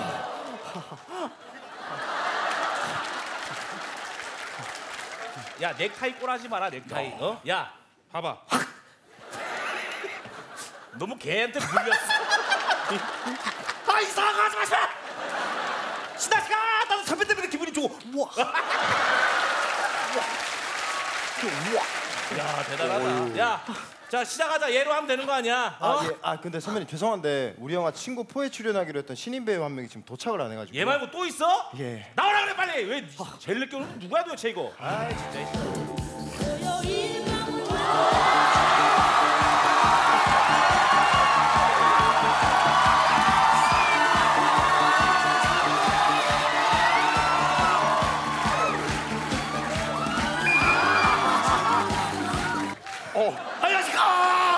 야 넥타이 꼬라지 마라 넥타이. 어? 야 봐봐. 너무 걔한테 물렸어. 아 이상한 거 하지 마세요. 신나시가 나도 선배 때문에 기분이 좋아. 우와. 야 대단하다. 야, 자 시작하자. 얘로 하면 되는 거 아니야? 어? 아, 예. 아 근데 선배님 죄송한데 우리 영화 친구 포에 출연하기로 했던 신인 배우 한 명이 지금 도착을 안 해가지고. 얘 말고 또 있어? 예. 나오라 그래 빨리. 왜 제일 늦게 오는 거 누구야 도대체 이거? 아 진짜. 어. 안녕하십니까.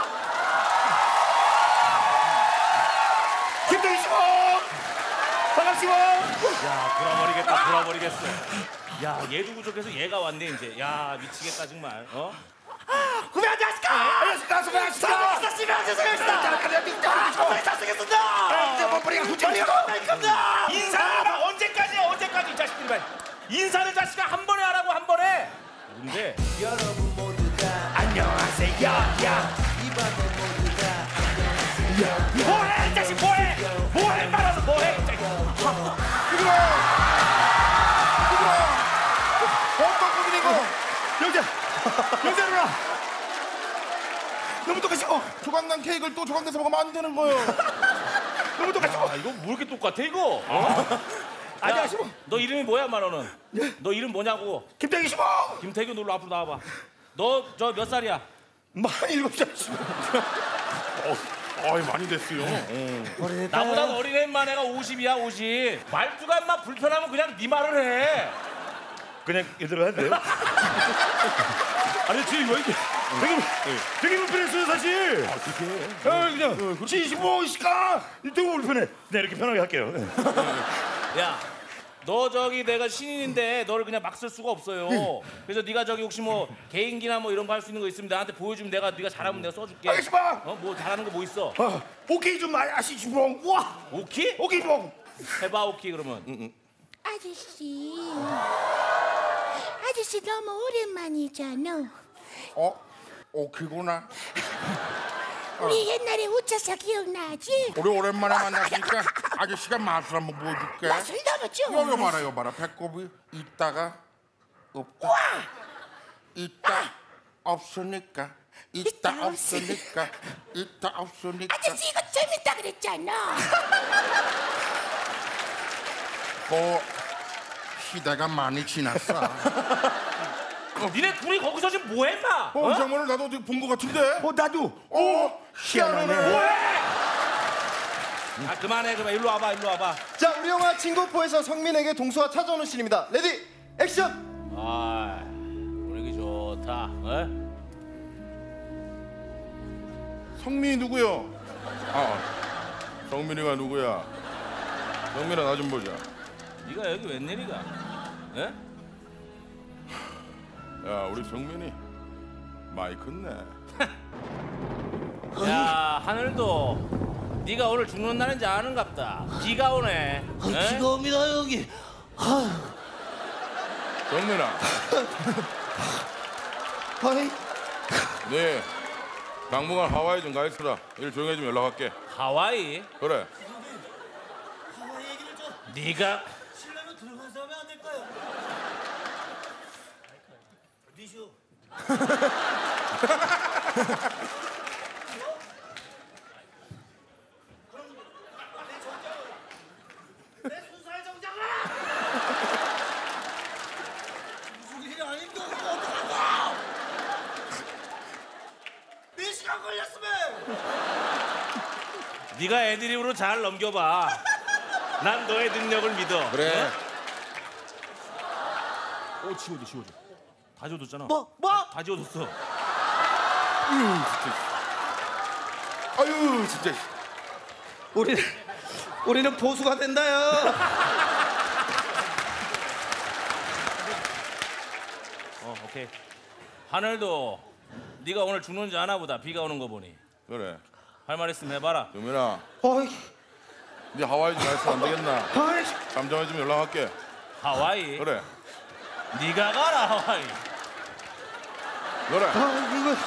김동희 씨. 반갑습니다. 야 돌아버리겠다 돌아버리겠어. 야 얘도 부족해서 얘가 왔네 이제. 야 미치겠다 정말. 어? 후배 안녕하십니까. 안녕하십니까. 수고하셨습니다. 잘생겼습니다. 잘생겼습니다. 잘생겼습니다. 잘생겼습니다. 이제 뭐 뿌리가 후전이고. 인사를 막 언제까지야 언제까지 이 자식들이 말. 인사를 자식아 한 번에 하라고 한 번에. 뭔데? 여러분 모두 다 안녕하세요. 야. 이번에 모두 다 안녕하세요. 뭐해 이 자식 뭐해? 뭐해 말아서 뭐해 이 자식. 누구라? 누구라? 어떤 고민이고? 여자. 여자 누나. 너무 똑같죠? 조각난 케이크를 또 조각내서 먹으면 안 되는 거예요. 너무 똑같죠? 아, 이거 뭐 이렇게 똑같아 이거? 어? 안녕하시고. 너 이름이 뭐야 마 너는? 너 이름 뭐냐고? 김태규 씨모. 김태규 놀러 앞으로 나와봐. 너 저 몇 살이야? 만 일곱 살. 어이 많이 됐어요. 나보다 어린 애만 내가 오십이야 오십. 말투가 인마 불편하면 그냥 네 말을 해. 그냥 얘들아 해도 돼요? 아니 지금 왜 이렇게 되게 되게 불편했어요 사실. 아 그냥 칠십오시까 되게 불편해. 네 이렇게 편하게 할게요. 야, 너 저기 내가 신인인데 너를 그냥 막 쓸 수가 없어요. 그래서 네가 저기 혹시 뭐 개인기나 뭐 이런 거 할 수 있는 거 있으면 나한테 보여주면 내가 네가 잘하면 내가 써줄게. 알겠습니다. 어, 뭐 잘하는 거 뭐 있어? 어, 오케이 좀 아시지롱. 와. 오키? 오케이 롱. 해봐 오키 그러면. 응, 응. 아저씨, 아저씨 너무 오랜만이잖아. 어? 오키구나. 우리 옛날에 웃자서 기억나지? 우리 오랜만에 만났으니까 아저씨가 마술 한번 보여줄게. 마술 너무 좋아. 여기 봐라 여기 봐라. 배꼽이 있다가 없다. 있다 없으니까. 있다 있다 없으니까. 있다 없으니까. 아저씨 이거 재밌다 그랬잖아. 뭐 시대가 많이 지났어. 어, 니네 둘이 거기서 지금 뭐해 인마? 어, 이 장면을 나도 어디 본 것 같은데. 어 나도. 어 희한하네. 뭐해? 아 그만해 그만. 일로 와봐 일로 와봐. 자 우리 영화 친구 포에서 성민에게 동수가 찾아오는 씬입니다. 레디 액션. 아 분위기 좋다. 어? 성민이 누구요? 아 성민이가 누구야? 성민아 나 좀 보자. 네가 여기 웬일이가? 예? 야 우리 성민이 많이 컸네. 야 하늘도 네가 오늘 죽는 날인지 아는갑다. 비가 오네. 아, 비가 옵니다 여기. 아유. 정민아. 아이. 네. 당분간 하와이 좀 가 있어라. 일 조용히 좀 연락할게. 하와이? 그래. 하와이 얘기를 좀. 네가 실례면 들어가서 하면 안 될까요? 리쇼. 네가 애드립으로 잘 넘겨봐. 난 너의 능력을 믿어. 그래. 어? 오 지워줘 지워줘. 다 지워줬잖아. 뭐? 뭐? 다 지워줬어. 아유 진짜. 아유 진짜. 우리는 우리는 보수가 된다요. 어 오케이. 하늘도 네가 오늘 죽는지 아나 보다. 비가 오는 거 보니. 그래. 할 말 있으면 해봐라. 정민아. 어이. 네 하와이 좀 가서 안 되겠나? 잠잠해 좀 연락할게. 하와이? 그래. 네가 가라 하와이. 그래. 아 이거.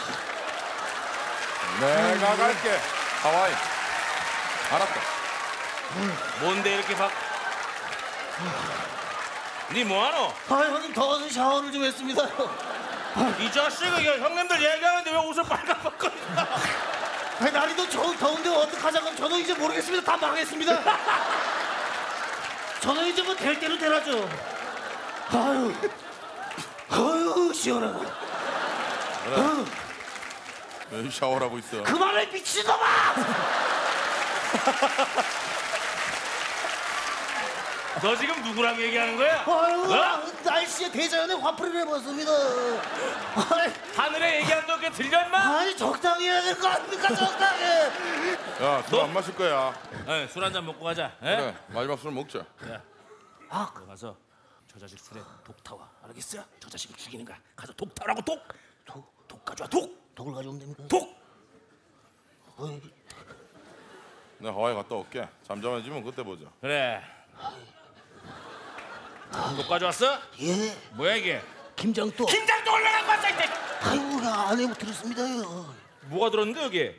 내가 갈게. 하와이. 알았다. 뭔데 이렇게 박? 네 뭐하노? 아 형님 더워서 샤워를 좀 했습니다요. 이 자식아 이거 형님들 얘기하는데 왜 옷을 빨갛게 입나? 아니 날이도 저 더운데 어떡하자. 그럼 저도 이제 모르겠습니다. 다 망했습니다. 저는 이제 뭐 될 대로 되라죠. 아유, 아유 시원하다. 그래. 왜 샤워를 하고 있어? 그만해 미친놈아! 너 지금 누구랑 얘기하는 거야? 아유, 어? 날씨에 대자연에 화풀이를 해봤습니다. 아니, 하늘에 얘기한 거 그게 들려 임마? 아니 적당히 해야 될 거 아닙니까 적당히. 야, 술 안 마실 거야. 네, 술 한 잔 먹고 가자. 에? 그래, 마지막 술 먹자. 야, 아, 너 가서 저 자식 술에 독 타와. 알겠어? 저 자식을 죽이는 거야. 가서 독 타라고 독. 독, 독 가져와 독. 독을 가져오면 됩니까? 독. 어이. 내가 하와이 갔다 올게. 잠잠해지면 그때 보자. 그래. 독 가져왔어? 예. 뭐야 이게? 김장도. 김장도 올라간 거 같아 이때. 아이고 안 해못 들었습니다요. 뭐가 들었는데 여기?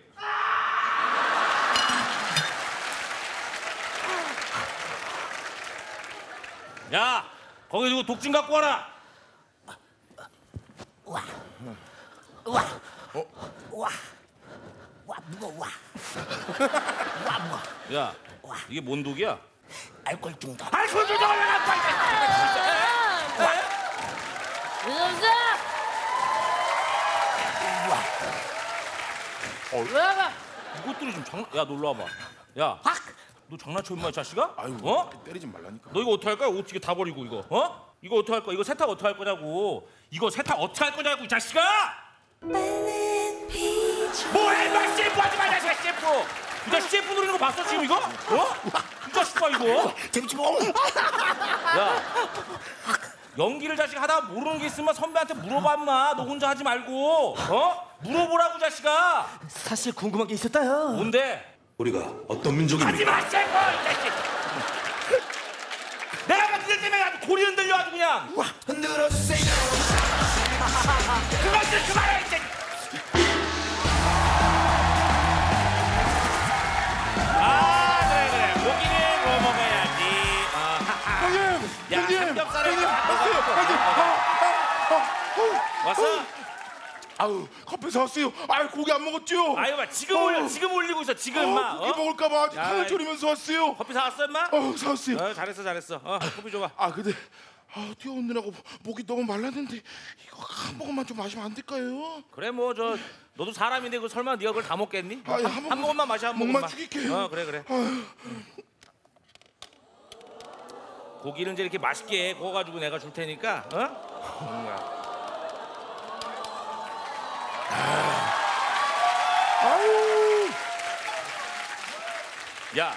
야, 거기 누구 독 좀 갖고 와라. 와. 와. 어? 와. 와 무거워. 와 무거워. 야, 이게 뭔 독이야? 알코올 중독. 알코올 중독 올라간 거 같아. 윤정수! 올라가. 이것들이 좀 장난. 야, 놀러 와봐. 야, 너 장난쳐 임마 이 자식아? 아유, 어? 때리지 말라니까. 너 이거 어떻게 할 거야? 어떻게 다 버리고 이거? 어? 이거 어떻게 할 거야? 이거 세탁 어떻게 할 거냐고? 이거 세탁 어떻게 할 거냐고 이 자식아? 뭐해 임마 셰프 하지 마 이 자식아 셰프. 이 자식 셰프 노리는 거 봤어 지금 이거? 어? 이 자식 봐 이거. 재밌지 뭐. 야, 연기를 자식 하다가 모르는 게 있으면 선배한테 물어봐 임마. 너 혼자 하지 말고. 어? 물어보라고 자식아. 사실 궁금한 게 있었다요. 뭔데? 우리가 어떤 민족입니까? 하지 마 셰프 이 자식. 내가 니들 때문에 아주 골이 흔들려 아주 그냥. 흔들어주세요. 그만 좀 그만해 이제. 아 그래 그래 고기는 구워 먹어야지. 아, 형님, 야, 형님, 삼겹살에 형님, 다 왔어요, 먹어. 형님. 아, 아, 아, 왔어? 아우, 커피 사왔어요. 아, 고기 안 먹었죠? 아유 봐 지금 올려 지금 올리고 있어 지금 임마. 아, 고기 어? 먹을까봐 아직 야, 칼 졸이면서 왔어요. 커피 사왔어 임마? 어, 사왔어요. 어, 잘했어 잘했어. 어 커피 줘봐. 아, 근데 아, 뛰어오느라고 목이 너무 말랐는데 이거 한 모금만 좀 마시면 안 될까요? 그래 뭐 저 너도 사람인데 그 설마 네가 그걸 다 먹겠니? 아니, 한, 한 한 모금만 마셔 한 모금만. 목만 죽일게요. 어 그래 그래. 아유. 고기는 이제 이렇게 맛있게 구워가지고 내가 줄 테니까 어? 뭔가. 아유. 야,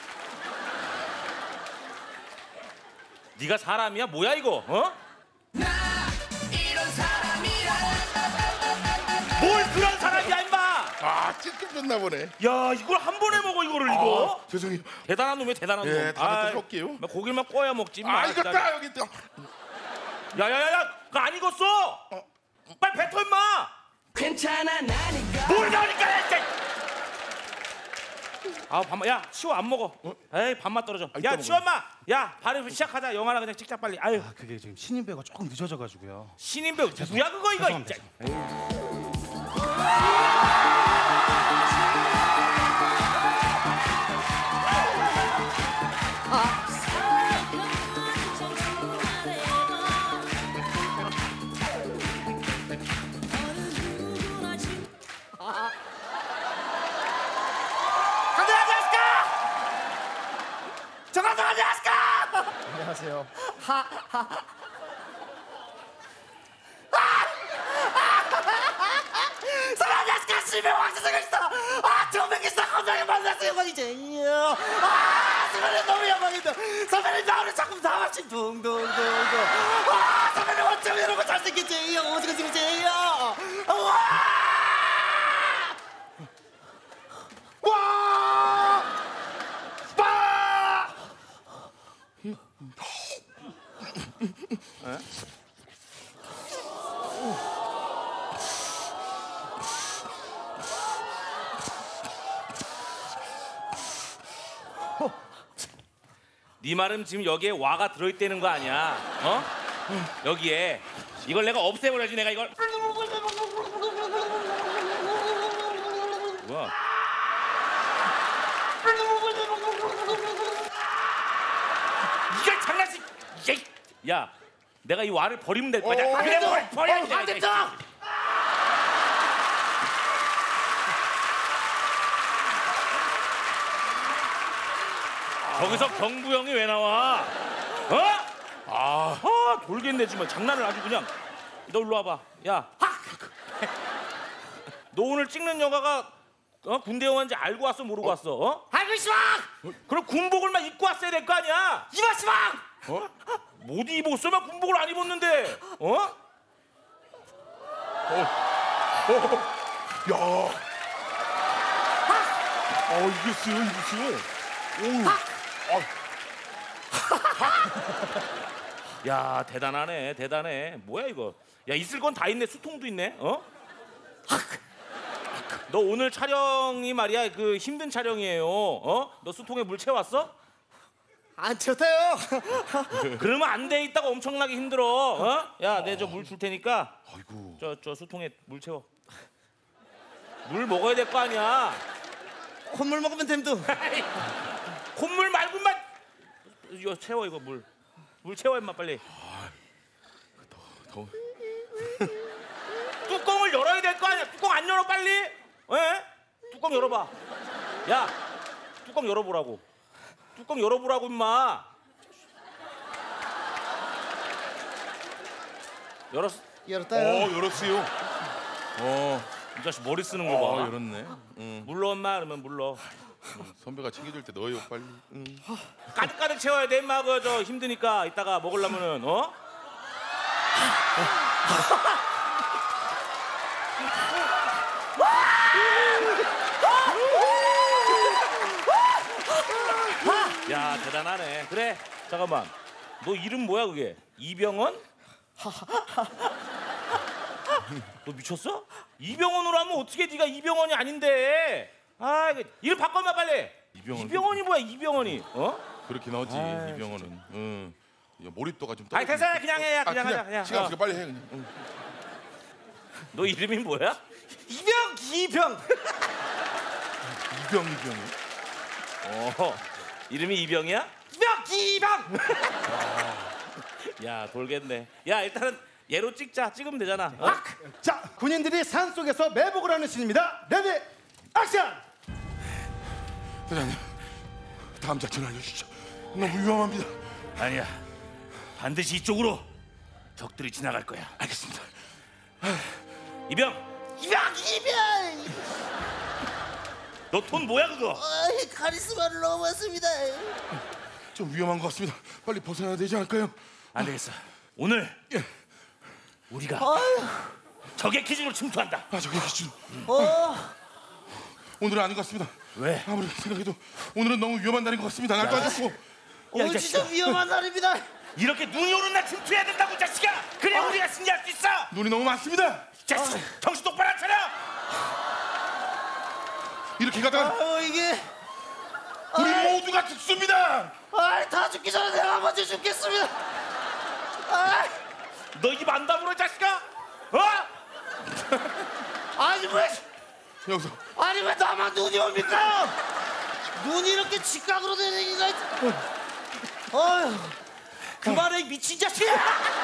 네가 사람이야? 뭐야 이거? 어? 뭘 그런 사람이야 임마? 아 찔끔 나 보네. 야 이걸 한 번에 먹어 이거를 이거. 아, 죄송해요. 대단한 놈이야 대단한 놈. 예, 다음에 또 아이, 쏠게요. 막 고기만 꺼야 먹지. 아 익었다 여기 있다. 야야야야 그거 안 익었어. 어. 빨리 뱉어 임마. 괜찮아 나니까. 뭘 나오니까 진짜. 아 밥맛 야 치워 안 먹어. 어? 에이 밥맛 떨어져. 아, 야 치워 임마. 야 발을 시작하자. 영화나 그냥 찍자 빨리. 아유. 아, 그게 지금 신인 배우가 조금 늦어져 가지고요. 신인 배우 누구야 그거 이거 진짜. 안녕하세요. 사랑하스카 씨의 왕자상을 있어. 아 정말 있어. 건강에 만나서 영광이지. 이야. 아 선배님 너무 영광이다. 선배님 나오는 작품 다 맞춘 둥둥둥둥. 아 선배님 어쩜 이런 거 잘생겼지. 이야 어디가 생겼지. 이야. 와. 와. 빠. 에? 네 말은 지금 여기에 와가 들어있다는 거 아니야? 어? 여기에 이걸 내가 없애버려야지 내가 이걸. 뭐야? 이걸 장난치? 야, 내가 이 와를 버리면 될 거야. 어, 그래 버려, 버려. 어, 안 됐다. 거기서 경부 형이 왜 나와? 어? 아, 아 돌겠네 지금 장난을 아주 그냥. 너 일로 와봐. 야, 너 오늘 찍는 영화가 어? 군대 영화인지 알고 왔어 모르고 어? 왔어? 어? 알고 있어. 그럼 군복을만 입고 왔어야 될 거 아니야? 이봤어. 어? 못 입었어만 군복을 안 입었는데, 어? 어, 어, 야, 어 이겼어요, 이겼어요. 오. 야 대단하네 대단해. 뭐야 이거. 야 있을 건 다 있네. 수통도 있네. 어? 너 오늘 촬영이 말이야 그 힘든 촬영이에요. 어? 너 수통에 물 채웠어? 안 채웠어요. 그러면 안 돼 있다가 엄청나게 힘들어. 어? 야 내 저 물 줄 테니까 저 저 수통에 물 채워. 물 먹어야 될 거 아니야. 콧물 먹으면 됨도. 콧물 말고만 이거 채워 이거 물. 물 채워 임마 빨리. 더워. 뚜껑을 열어야 될 거 아니야. 뚜껑 안 열어 빨리. 에? 뚜껑 열어봐. 야 뚜껑 열어보라고. 뚜껑 열어보라고 임마. 열었어? 열었다요. 어 열었어요. 어. 이 자식 머리 쓰는 거 봐. 어, 열었네. 응. 물러 엄마 그러면 물러. 응, 선배가 챙겨줄 때 넣어요 빨리. 응. 가득가득 채워야 돼 임마. 그 저 힘드니까 이따가 먹으려면은 어? 야 대단하네. 그래 잠깐만 너 이름 뭐야 그게? 이병헌? 너 미쳤어? 이병헌으로 하면 어떻게 네가 이병헌이 아닌데. 아 이거 이름 바꿔봐 빨리. 이병헌. 이병헌이 뭐야 이병헌이? 어? 그렇게 나오지 아이, 이병헌은. 응. 야, 몰입도가 좀. 아니 됐어 그냥 해. 아, 그냥 하자 그냥. 시간 어. 없으니까 빨리 해 그냥. 응. 너 이름이 뭐야? 이병 이병. 이병 이병이. 어 이름이 이병이야? 이병 이병. 야 돌겠네. 야 일단은 얘로 찍자. 찍으면 되잖아. 어? 자, 군인들이 산 속에서 매복을 하는 씬입니다. 레디, 액션! 대장님, 다음 작전 알려주시죠. 너무 위험합니다. 아니야. 반드시 이쪽으로 적들이 지나갈 거야. 알겠습니다. 이병. 이병 이병. 너 돈 뭐야 그거? 어이, 카리스마를 넘었습니다. 좀 위험한 것 같습니다. 빨리 벗어나야 되지 않을까요? 안 되겠어. 오늘 예. 우리가 어휴. 적의 기준으로 침투한다. 아 적의 기준. 어. 오늘은 아닌 것 같습니다. 왜? 아무리 생각해도 오늘은 너무 위험한 날인 것 같습니다. 날도 안 좋고. 오늘 진짜 위험한 날입니다. 이렇게 눈이 오는 날 침투해야 된다고, 이 자식아. 그래 어. 우리가 승리할 수 있어. 눈이 너무 많습니다. 자식, 어. 정신 똑바로 안 차려. 이렇게 가다가 아, 이게 우리 아이. 모두가 죽습니다. 아, 다 죽기 전에 내가 먼저 죽겠습니다. 아, 너 입 안 다물어, 자식아. 어? 아니 왜? 여기서. 아니 왜 나만 눈이 옵니까? 눈이 이렇게 직각으로 되는 얘기가 있... 어휴, 그만해 이 미친 자식아!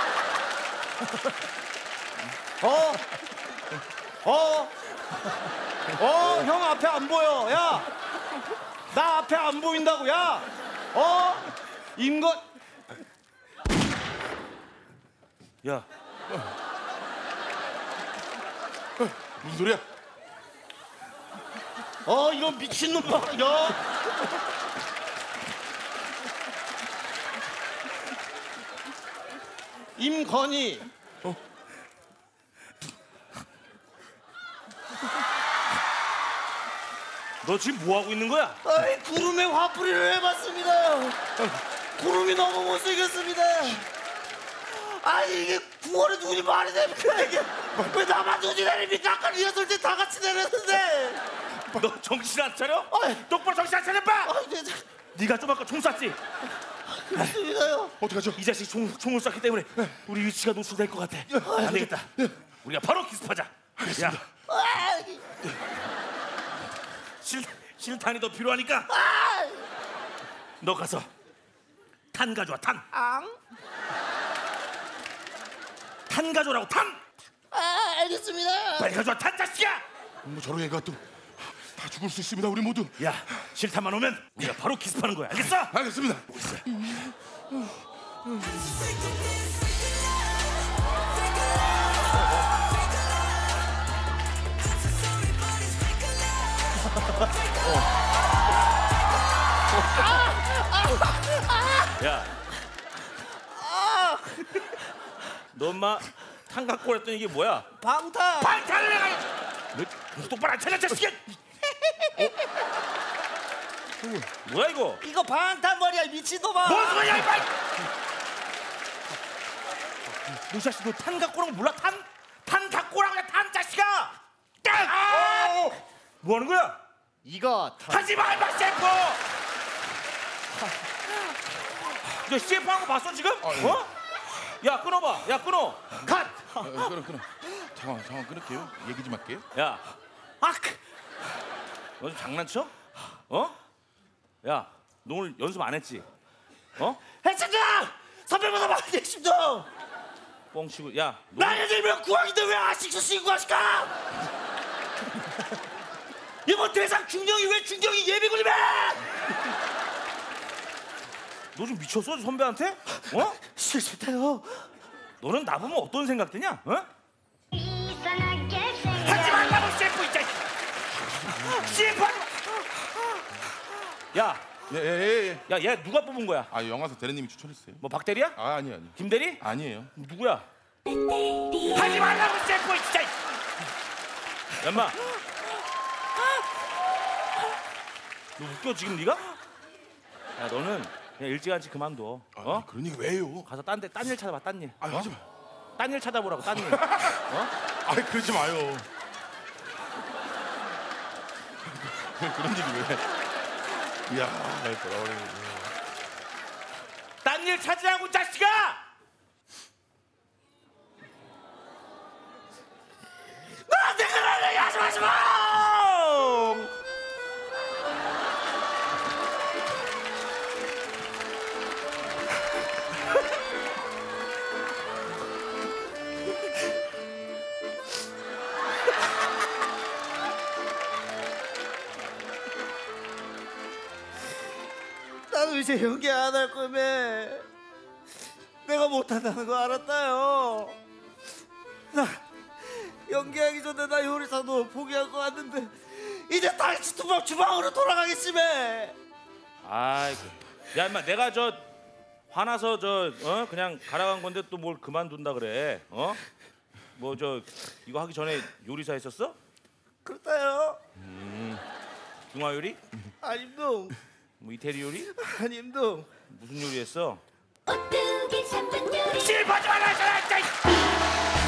어? 어? 어? 형 앞에 안 보여. 야! 나 앞에 안 보인다고. 야! 어? 인것... 야. 무슨 소리야? 어, 이런 미친놈 봐. 야! 임건희. 어? 너 지금 뭐 하고 있는 거야? 아이, 구름에 화풀이를 해봤습니다. 구름이 너무 못생겼습니다. 아니 이게 구월에 눈이 많이 됩니까 이게? 왜 나만 눈이 내립니까? 아까 리허설 때 다 같이 내렸는데. 너 정신 안 차려? 어이. 똑바로 정신 안 차려봐! 네, 네. 네가 좀 아까 총 쐈지? 그렇습니다요. 어떡하죠? 이 자식 총, 총을 쐈기 때문에 우리 위치가 노출될 것 같아. 안 되겠다. 우리가 바로 기습하자. 야, 실, 실탄이 더 필요하니까 너 가서 탄 가져와, 탄. 탄 가져오라고, 탄! 아, 알겠습니다. 빨리 가져와, 탄, 자식아! 뭐 저런 애가 또 다 죽을 수 있습니다. 우리 모두. 야, 실탄만 오면 우리가 바로 기습하는 거야. 알겠어? 알겠습니다. 야, 너 엄마 탄 갖고 오랬더니 이게 뭐야? 방탄. 방탄을 내가. 너 똑바로 안 차려, 자식아! 어? 뭐야 이거? 이거 방탄 머리야 미친놈아. 뭔 소리야 이거! 너 자식 너 탄 갖고 오는 거 몰라? 탄? 탄 갖고 오라고 해, 탄 자식아! 아! 뭐 하는 거야? 이거 하지 마, 임마, 셰프! 너 씨에프 한 거 봤어 지금? 아, 예. 어? 야 끊어봐, 야 끊어. 컷! 아, 끊어 끊어. 잠깐 잠깐 끊을게요. 얘기 좀 할게요. 야, 악! 너 좀 장난쳐? 어? 야, 너 오늘 연습 안 했지? 어? 했습니다. 선배보다 많이 했습니다. 뻥치고, 야, 너... 나이 들면 구학인데 왜 아직도 신고 하실까? 이번 대상 중령이 왜 중령이 예비군이면? 너 좀 미쳤어, 선배한테? 어? 실수했다요. 너는 나 보면 어떤 생각 드냐? 어? 하지 말라고, 셰프 있자. 셰프 하지 마. 야, 예, 예, 예. 야, 얘 누가 뽑은 거야? 아, 영화사 대리님이 추천했어요. 뭐 박대리야? 아, 아니 아니. 김대리? 아니에요. 누구야? 하지 말라고, 셰프 진짜. 엄마, 너 웃겨 지금 네가? 야, 너는 그냥 일찌감치 그만둬. 어? 아, 그런 얘기 왜 해요? 가서 딴 데 딴 일 찾아봐, 딴 일. 아, 어? 하지 마. 딴 일 찾아보라고, 딴 일. 어? 아, 그러지 마요. 그런 얘기 왜 해? 이야, 날 돌아오네. 딴 일 찾으라고, 자식아! 나한테 그런 얘기 하지 마지 마! 나도 이제 연기 안 할 거면 내가 못한다는 거 알았다요. 나 연기하기 전에 나 요리사도 포기하고 왔는데 이제 다시 주방, 주방으로 돌아가겠지매. 아이고, 야 임마, 내가 저 화나서 저 어? 그냥 가라간 건데 또 뭘 그만둔다 그래? 어? 뭐 저 이거 하기 전에 요리사 했었어? 그렇다요. 음. 중화 요리? 아님동. 뭐 이태리 요리? 아님동. 무슨 요리했어? 오뚜기 삼분 요리. 실패하지 말라, 이